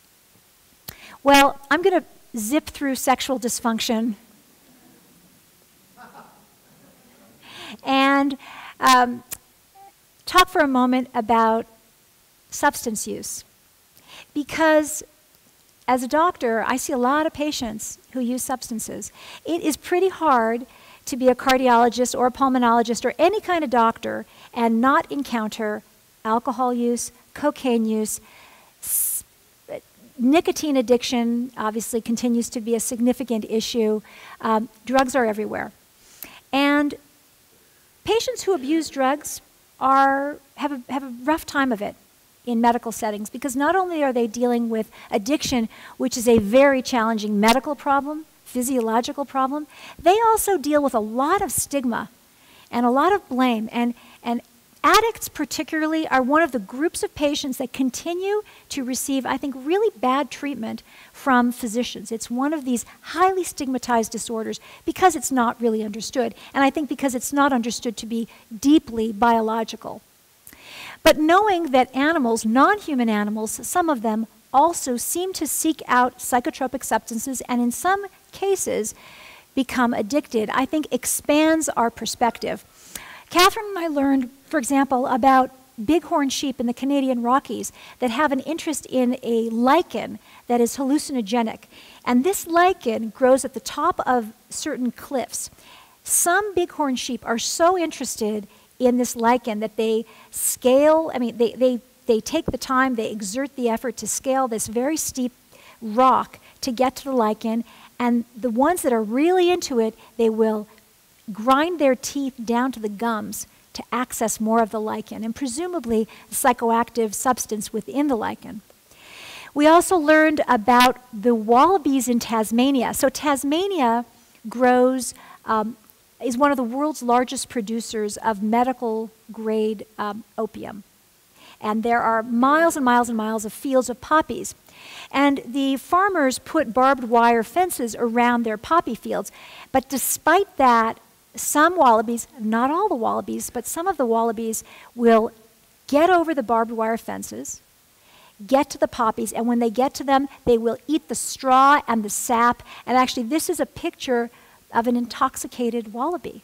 Well, I'm going to zip through sexual dysfunction and um, talk for a moment about substance use. Because as a doctor, I see a lot of patients who use substances. It is pretty hard to be a cardiologist or a pulmonologist or any kind of doctor and not encounter alcohol use, cocaine use. Nicotine addiction obviously continues to be a significant issue. Um, drugs are everywhere. And patients who abuse drugs are, have, a, have a rough time of it in medical settings because not only are they dealing with addiction, which is a very challenging medical problem, physiological problem, they also deal with a lot of stigma and a lot of blame. And, and addicts particularly are one of the groups of patients that continue to receive, I think, really bad treatment from physicians. It's one of these highly stigmatized disorders because it's not really understood, and I think because it's not understood to be deeply biological. But knowing that animals, non-human animals, some of them also seem to seek out psychotropic substances and in some cases become addicted, I think expands our perspective. Catherine and I learned, for example, about bighorn sheep in the Canadian Rockies that have an interest in a lichen that is hallucinogenic. And this lichen grows at the top of certain cliffs. Some bighorn sheep are so interested in this lichen that they scale, I mean, they, they, they take the time, they exert the effort to scale this very steep rock to get to the lichen. And the ones that are really into it, they will grind their teeth down to the gums to access more of the lichen, and presumably the psychoactive substance within the lichen. We also learned about the wallabies in Tasmania. So Tasmania grows, um, is one of the world's largest producers of medical grade um, opium. And there are miles and miles and miles of fields of poppies. And the farmers put barbed wire fences around their poppy fields. But despite that, some wallabies, not all the wallabies, but some of the wallabies will get over the barbed wire fences, get to the poppies, and when they get to them, they will eat the straw and the sap. And actually, this is a picture of an intoxicated wallaby.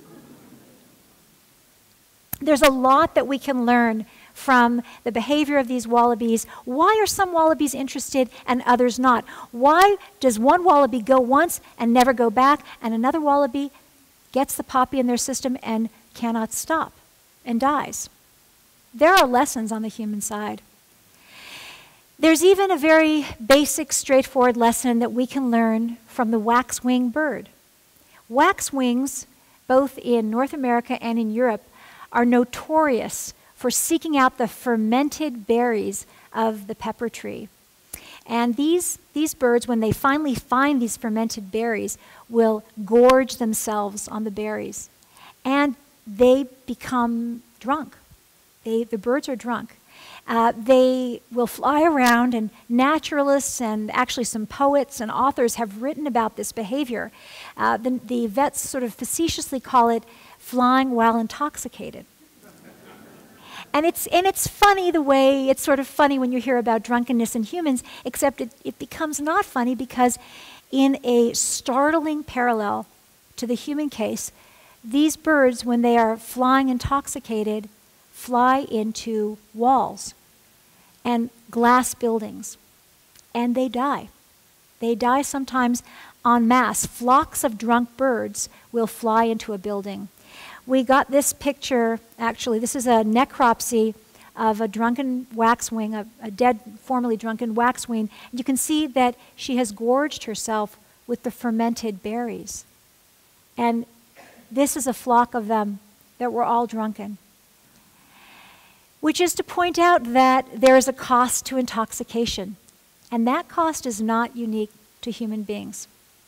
There's a lot that we can learn from the behavior of these wallabies. Why are some wallabies interested and others not? Why does one wallaby go once and never go back, and another wallaby gets the poppy in their system and cannot stop and dies? There are lessons on the human side. There's even a very basic, straightforward lesson that we can learn from the waxwing bird. Waxwings, both in North America and in Europe, are notorious for seeking out the fermented berries of the pepper tree. And these, these birds, when they finally find these fermented berries, will gorge themselves on the berries. And they become drunk. They, the birds are drunk. Uh, they will fly around, and naturalists and actually some poets and authors have written about this behavior. Uh, the, the vets sort of facetiously call it flying while intoxicated. And it's, and it's funny the way, it's sort of funny when you hear about drunkenness in humans, except it, it becomes not funny because in a startling parallel to the human case, these birds, when they are flying intoxicated, fly into walls and glass buildings, and they die. They die sometimes en masse. Flocks of drunk birds will fly into a building. We got this picture, actually, this is a necropsy of a drunken waxwing, a, a dead, formerly drunken waxwing. And you can see that she has gorged herself with the fermented berries. And this is a flock of them that were all drunken. Which is to point out that there is a cost to intoxication. And that cost is not unique to human beings.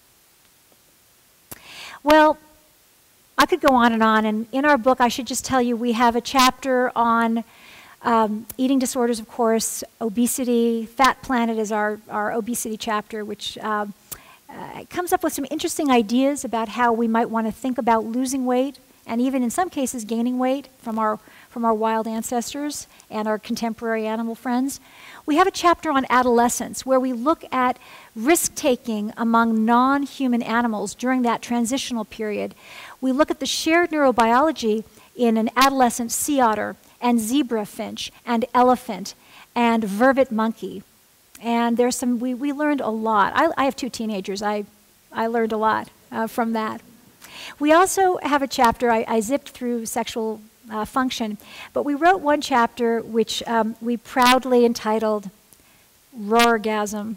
Well, I could go on and on, and in our book, I should just tell you, we have a chapter on um, eating disorders, of course, obesity. Fat Planet is our, our obesity chapter, which um, uh, comes up with some interesting ideas about how we might want to think about losing weight, and even in some cases gaining weight from our, from our wild ancestors and our contemporary animal friends. We have a chapter on adolescence, where we look at risk-taking among non-human animals during that transitional period. We look at the shared neurobiology in an adolescent sea otter and zebra finch and elephant and vervet monkey. And there's some, we, we learned a lot. I, I have two teenagers. I, I learned a lot uh, from that. We also have a chapter, I, I zipped through sexual uh, function, but we wrote one chapter which um, we proudly entitled Roargasm.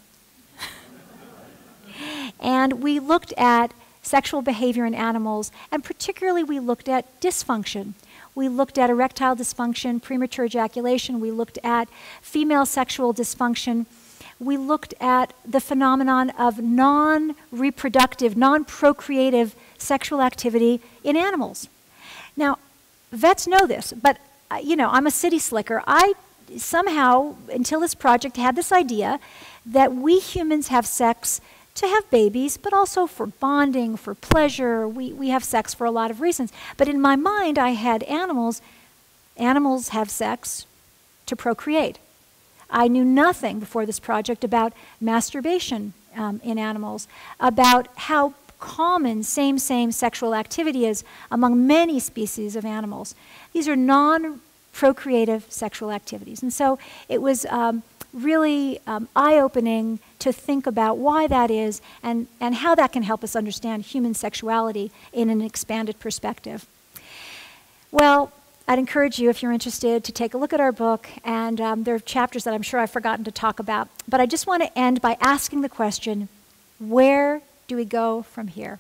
And we looked at sexual behavior in animals, and particularly we looked at dysfunction. We looked at erectile dysfunction, premature ejaculation. We looked at female sexual dysfunction. We looked at the phenomenon of non-reproductive, non-procreative sexual activity in animals. Now, vets know this, but uh, you know, I'm a city slicker. I somehow, until this project, had this idea that we humans have sex to have babies, but also for bonding, for pleasure. We, we have sex for a lot of reasons. But in my mind, I had animals. Animals have sex to procreate. I knew nothing before this project about masturbation um, in animals, about how common same-same sexual activity is among many species of animals. These are non-procreative sexual activities. And so it was um, really um, eye-opening to think about why that is and, and how that can help us understand human sexuality in an expanded perspective. Well, I'd encourage you, if you're interested, to take a look at our book, and um, there are chapters that I'm sure I've forgotten to talk about. But I just want to end by asking the question, where do we go from here?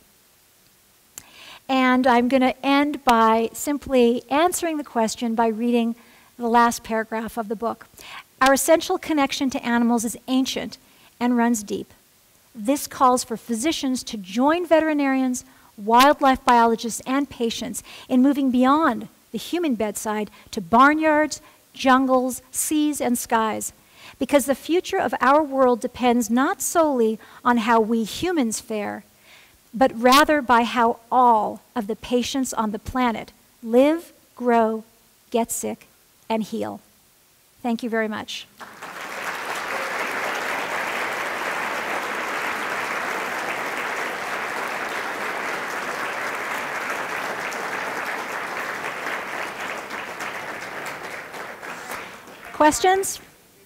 And I'm going to end by simply answering the question by reading the last paragraph of the book. Our essential connection to animals is ancient and runs deep. This calls for physicians to join veterinarians, wildlife biologists, and patients in moving beyond the human bedside to barnyards, jungles, seas, and skies. Because the future of our world depends not solely on how we humans fare, but rather by how all of the patients on the planet live, grow, get sick, and heal. Thank you very much. Questions?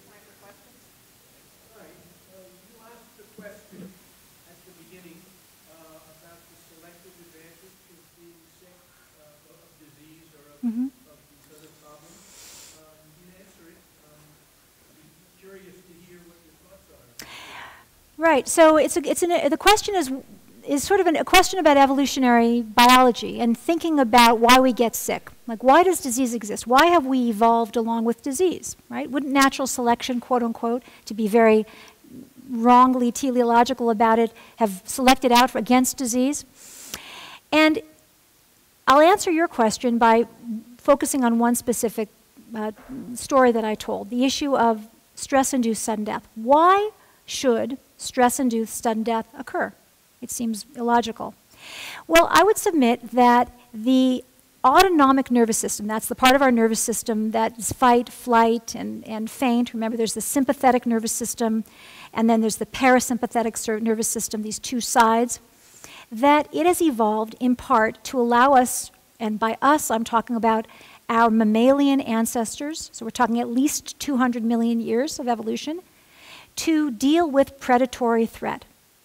Mm-hmm. Right. So it's a, it's an, the question is is sort of an, a question about evolutionary biology and thinking about why we get sick. Like, why does disease exist? Why have we evolved along with disease? Right? Wouldn't natural selection, quote unquote, to be very wrongly teleological about it, have selected out against disease? And I'll answer your question by focusing on one specific uh, story that I told, the issue of stress-induced sudden death. Why should stress-induced sudden death occur? It seems illogical. Well, I would submit that the autonomic nervous system, that's the part of our nervous system that is fight, flight, and, and faint. Remember, there's the sympathetic nervous system, and then there's the parasympathetic nervous system, these two sides, that it has evolved in part to allow us, and by us I'm talking about our mammalian ancestors, so we're talking at least two hundred million years of evolution, to deal with predatory threat.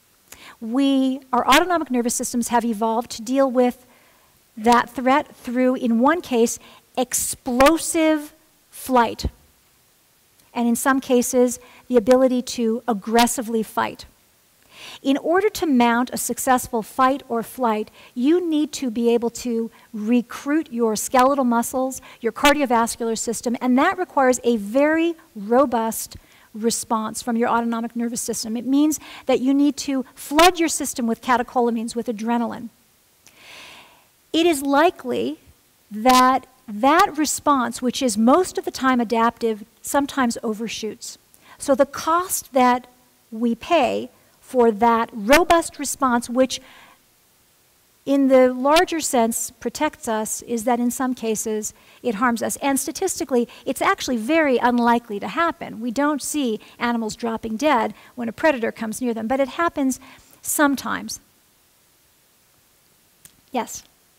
We, our autonomic nervous systems have evolved to deal with that threat through, in one case, explosive flight, and in some cases, the ability to aggressively fight. In order to mount a successful fight or flight, you need to be able to recruit your skeletal muscles, your cardiovascular system, and that requires a very robust response from your autonomic nervous system. It means that you need to flood your system with catecholamines, with adrenaline. It is likely that that response, which is most of the time adaptive, sometimes overshoots. So the cost that we pay for that robust response, which in the larger sense protects us, is that in some cases it harms us. And statistically, it's actually very unlikely to happen. We don't see animals dropping dead when a predator comes near them, but it happens sometimes. Yes?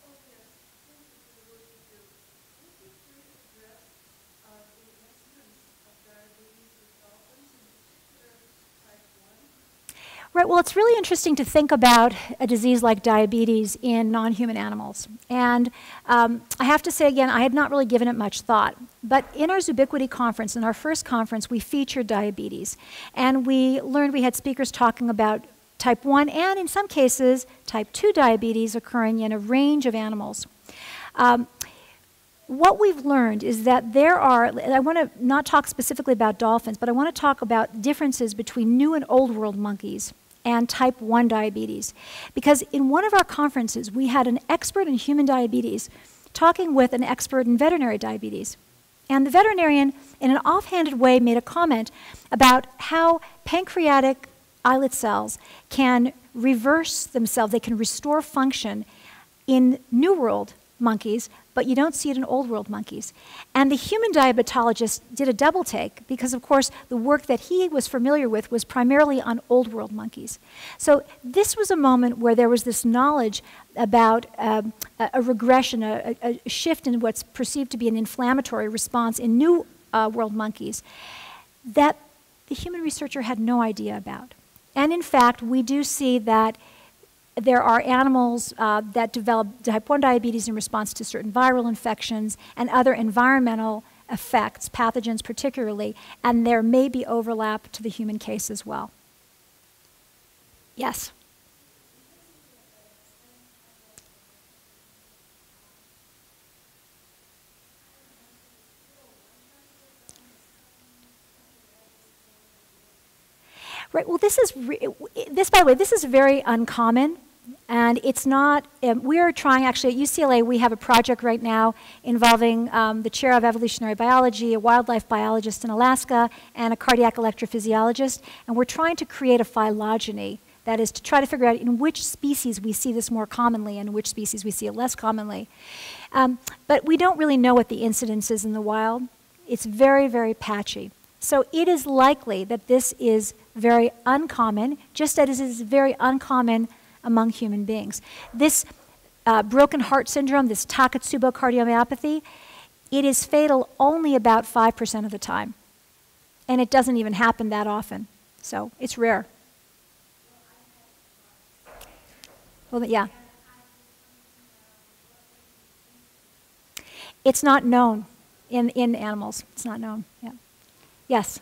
Right, well, it's really interesting to think about a disease like diabetes in non-human animals. And um, I have to say again, I had not really given it much thought. But in our Zoobiquity conference, in our first conference, we featured diabetes. And we learned, we had speakers talking about type one and, in some cases, type two diabetes occurring in a range of animals. Um, What we've learned is that there are, I want to not talk specifically about dolphins, but I want to talk about differences between new and old world monkeys and type one diabetes. Because in one of our conferences, we had an expert in human diabetes talking with an expert in veterinary diabetes. And the veterinarian, in an offhanded way, made a comment about how pancreatic islet cells can reverse themselves, they can restore function in New World monkeys, but you don't see it in Old World monkeys. And the human diabetologist did a double take because, of course, the work that he was familiar with was primarily on Old World monkeys. So this was a moment where there was this knowledge about um, a, a regression, a, a shift in what's perceived to be an inflammatory response in New uh, World monkeys that the human researcher had no idea about. And in fact, we do see that there are animals uh, that develop type one diabetes in response to certain viral infections and other environmental effects, pathogens particularly, and there may be overlap to the human case as well. Yes? Right, well, this is, re this, by the way, this is very uncommon. And it's not, um, we are trying, actually at U C L A, we have a project right now involving um, the chair of evolutionary biology, a wildlife biologist in Alaska, and a cardiac electrophysiologist. And we're trying to create a phylogeny, that is to try to figure out in which species we see this more commonly and in which species we see it less commonly. Um, but we don't really know what the incidence is in the wild. it's very, very patchy. So it is likely that this is very uncommon, just as it is very uncommon among human beings. This uh, broken heart syndrome, this Takotsubo cardiomyopathy, it is fatal only about five percent of the time. And it doesn't even happen that often. So it's rare. Well, yeah. It's not known in, in animals. It's not known. Yeah. Yes.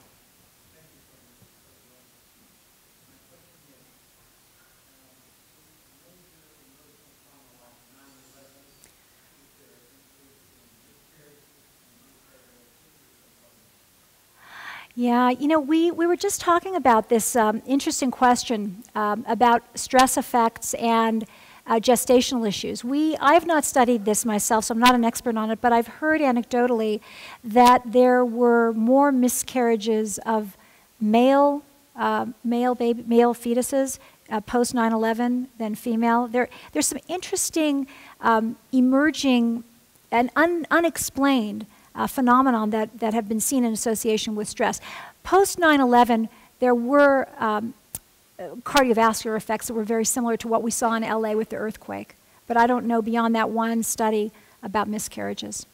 Yeah, you know, we, we were just talking about this um, interesting question um, about stress effects and uh, gestational issues. We, I have not studied this myself, so I'm not an expert on it, but I've heard anecdotally that there were more miscarriages of male, uh, male, baby, male fetuses uh, post nine eleven than female. There, there's some interesting um, emerging and un, unexplained Uh, phenomenon that, that have been seen in association with stress. Post nine eleven, there were um, cardiovascular effects that were very similar to what we saw in L A with the earthquake. But I don't know beyond that one study about miscarriages.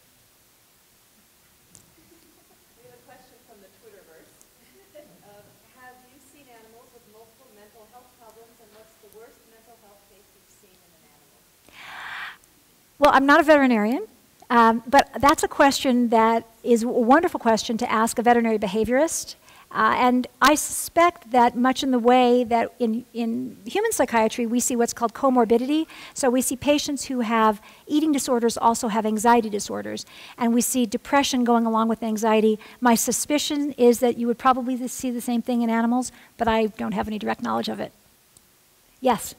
We have a question from the Twitterverse. uh, have you seen animals with multiple mental health problems, and what's the worst mental health case you've seen in an animal? Well, I'm not a veterinarian. Um, but that's a question that is a wonderful question to ask a veterinary behaviorist. Uh, and I suspect that much in the way that in, in human psychiatry we see what's called comorbidity. So we see patients who have eating disorders also have anxiety disorders. And we see depression going along with anxiety. My suspicion is that you would probably see the same thing in animals, but I don't have any direct knowledge of it. Yes?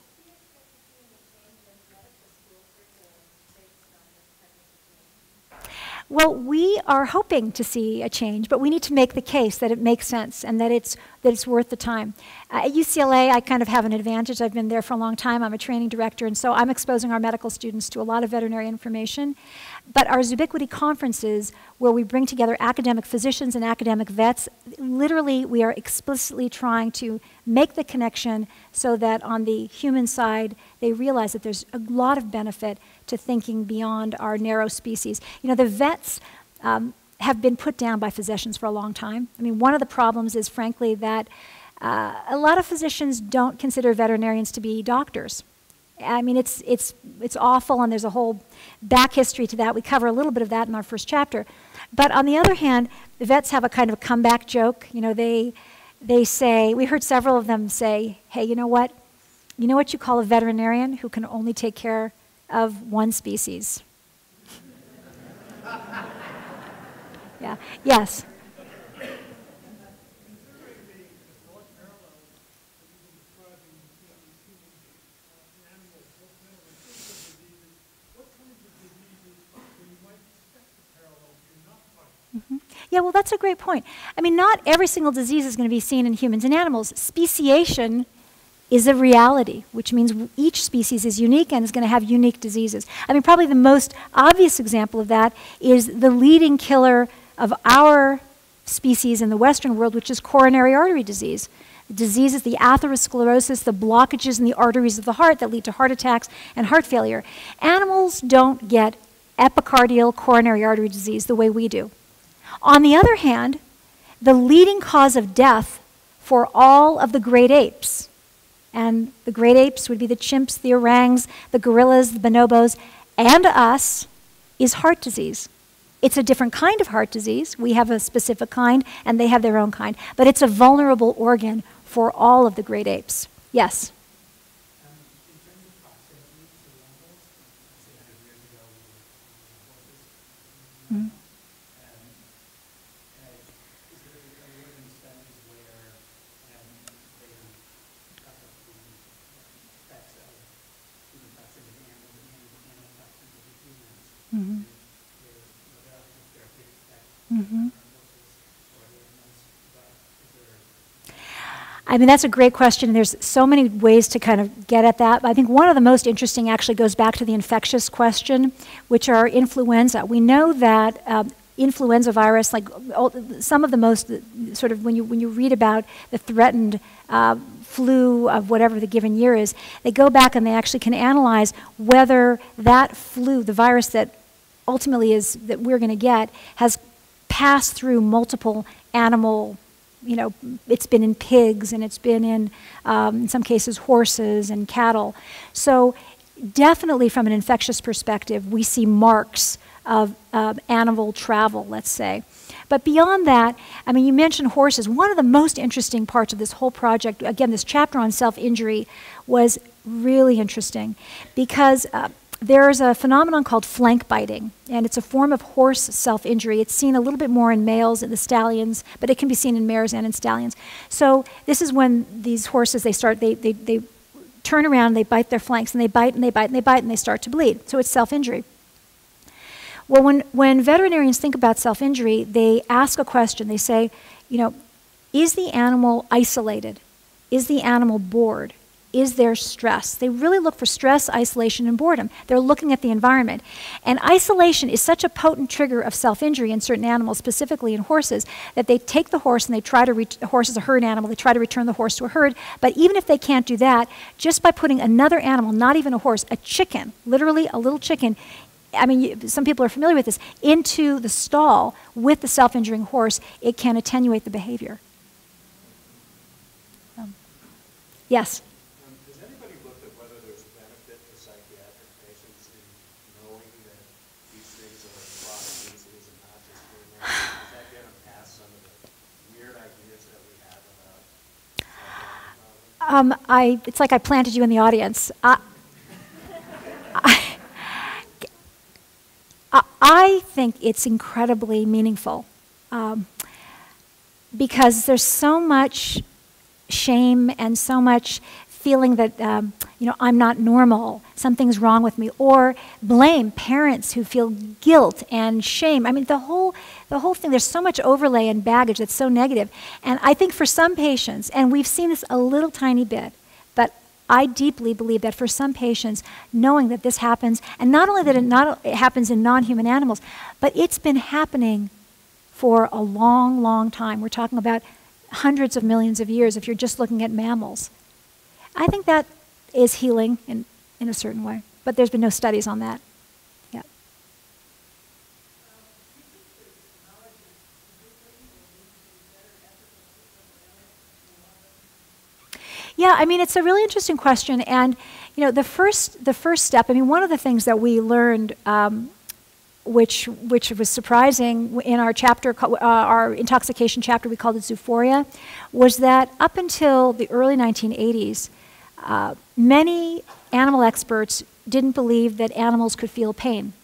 Well, we are hoping to see a change, but we need to make the case that it makes sense and that it's, that it's worth the time. Uh, at U C L A, I kind of have an advantage. I've been there for a long time. I'm a training director, and so I'm exposing our medical students to a lot of veterinary information. But our Zoobiquity conferences, where we bring together academic physicians and academic vets, literally we are explicitly trying to make the connection so that on the human side, they realize that there's a lot of benefit to thinking beyond our narrow species. You know, the vets um, have been put down by physicians for a long time. I mean, one of the problems is, frankly, that uh, a lot of physicians don't consider veterinarians to be doctors. I mean, it's, it's, it's awful, and there's a whole back history to that. We cover a little bit of that in our first chapter. But on the other hand, the vets have a kind of a comeback joke. You know, they, they say, we heard several of them say, hey, you know what? You know what you call a veterinarian who can only take care of one species? Yeah. Yes. Mm-hmm. Yeah, well, that's a great point. I mean, not every single disease is going to be seen in humans and animals. Speciation is a reality, which means each species is unique and is going to have unique diseases. I mean, probably the most obvious example of that is the leading killer of our species in the Western world, which is coronary artery disease. The disease is the atherosclerosis, the blockages in the arteries of the heart that lead to heart attacks and heart failure. Animals don't get epicardial coronary artery disease the way we do. On the other hand, the leading cause of death for all of the great apes, and the great apes would be the chimps, the orangs, the gorillas, the bonobos, and us, is heart disease. It's a different kind of heart disease. We have a specific kind, and they have their own kind. But it's a vulnerable organ for all of the great apes. Yes? Mm-hmm. Mm-hmm. Mm-hmm. I mean, that's a great question, and there's so many ways to kind of get at that. I think one of the most interesting actually goes back to the infectious question, which are influenza. We know that um, influenza virus, like all, some of the most uh, sort of when you when you read about the threatened uh, flu of whatever the given year is, they go back and they actually can analyze whether that flu, the virus that ultimately is that we're going to get, has passed through multiple animal. You know, it's been in pigs and it's been in, um, in some cases, horses and cattle. So definitely from an infectious perspective, we see marks of uh, animal travel, let's say. But beyond that, I mean, you mentioned horses. One of the most interesting parts of this whole project, again, this chapter on self-injury, was really interesting because uh, there's a phenomenon called flank biting, and it's a form of horse self-injury. It's seen a little bit more in males in the stallions, but it can be seen in mares and in stallions. So this is when these horses, they start, they, they, they turn around, they bite their flanks, and they bite and they bite and they bite, and they start to bleed. So it's self-injury. Well, when, when veterinarians think about self-injury, they ask a question. They say, you know, is the animal isolated? Is the animal bored? Is there stress? They really look for stress, isolation, and boredom. They're looking at the environment. And isolation is such a potent trigger of self-injury in certain animals, specifically in horses, that they take the horse and they try to, the horse is a herd animal, they try to return the horse to a herd. But even if they can't do that, just by putting another animal, not even a horse, a chicken, literally a little chicken, I mean, you, some people are familiar with this, into the stall with the self-injuring horse, it can attenuate the behavior. Um, yes? Um, I, it's like I planted you in the audience. I, I, I think it's incredibly meaningful um, because there's so much shame and so much feeling that, um, you know, I'm not normal, something's wrong with me, or blame, parents who feel guilt and shame. I mean, the whole, the whole thing, there's so much overlay and baggage that's so negative. And I think for some patients, and we've seen this a little tiny bit, but I deeply believe that for some patients, knowing that this happens, and not only that it, not, it happens in non-human animals, but it's been happening for a long, long time. We're talking about hundreds of millions of years if you're just looking at mammals. I think that is healing in, in a certain way, but there's been no studies on that. Yeah. Yeah, I mean, it's a really interesting question, and you know, the first the first step. I mean, one of the things that we learned, um, which which was surprising in our chapter, uh, our intoxication chapter, we called it Zoophoria, was that up until the early nineteen eighties. Uh, many animal experts didn't believe that animals could feel pain.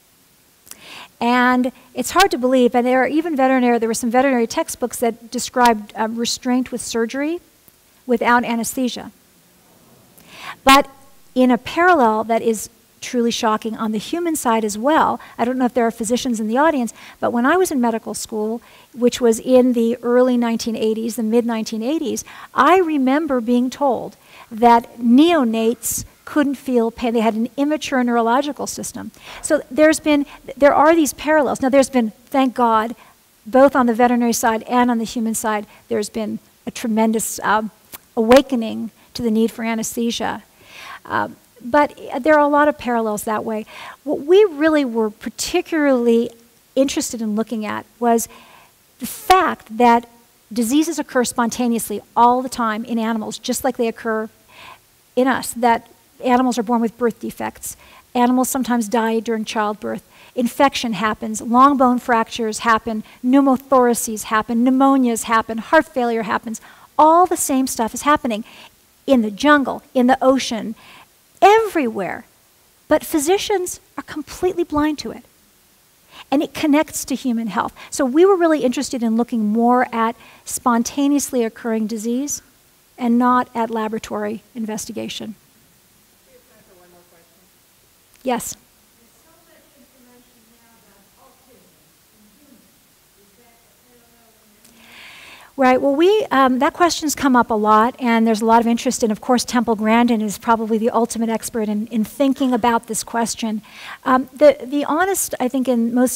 And it's hard to believe, and there are even veterinary, there were some veterinary textbooks that described um, restraint with surgery without anesthesia. But in a parallel that is truly shocking on the human side as well, I don't know if there are physicians in the audience, but when I was in medical school, which was in the early nineteen eighties, the mid nineteen eighties, I remember being told that neonates couldn't feel pain. They had an immature neurological system. So there's been, there are these parallels. Now there's been, thank God, both on the veterinary side and on the human side, there's been a tremendous um, awakening to the need for anesthesia. Um, but there are a lot of parallels that way. What we really were particularly interested in looking at was the fact that diseases occur spontaneously all the time in animals, just like they occur in us, that animals are born with birth defects. Animals sometimes die during childbirth. Infection happens, long bone fractures happen, pneumothoraces happen, pneumonias happen, heart failure happens. All the same stuff is happening in the jungle, in the ocean, everywhere. But physicians are completely blind to it. And it connects to human health. So we were really interested in looking more at spontaneously occurring disease and not at laboratory investigation. We have time for one more question. Yes? There's so much information now about autism in humans. Is that, I don't know. Right, well, we, um, that question's come up a lot, and there's a lot of interest in, of course, Temple Grandin is probably the ultimate expert in, in thinking about this question. Um, the, the honest, I think, and most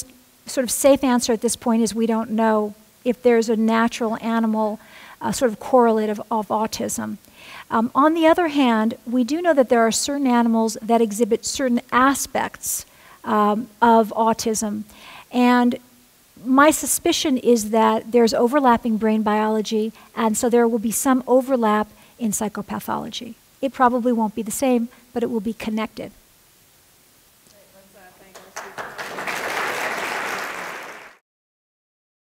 sort of safe answer at this point is we don't know if there's a natural animal uh, sort of correlate of, of autism. Um, on the other hand, we do know that there are certain animals that exhibit certain aspects um, of autism. And my suspicion is that there's overlapping brain biology, and so there will be some overlap in psychopathology. It probably won't be the same, but it will be connected.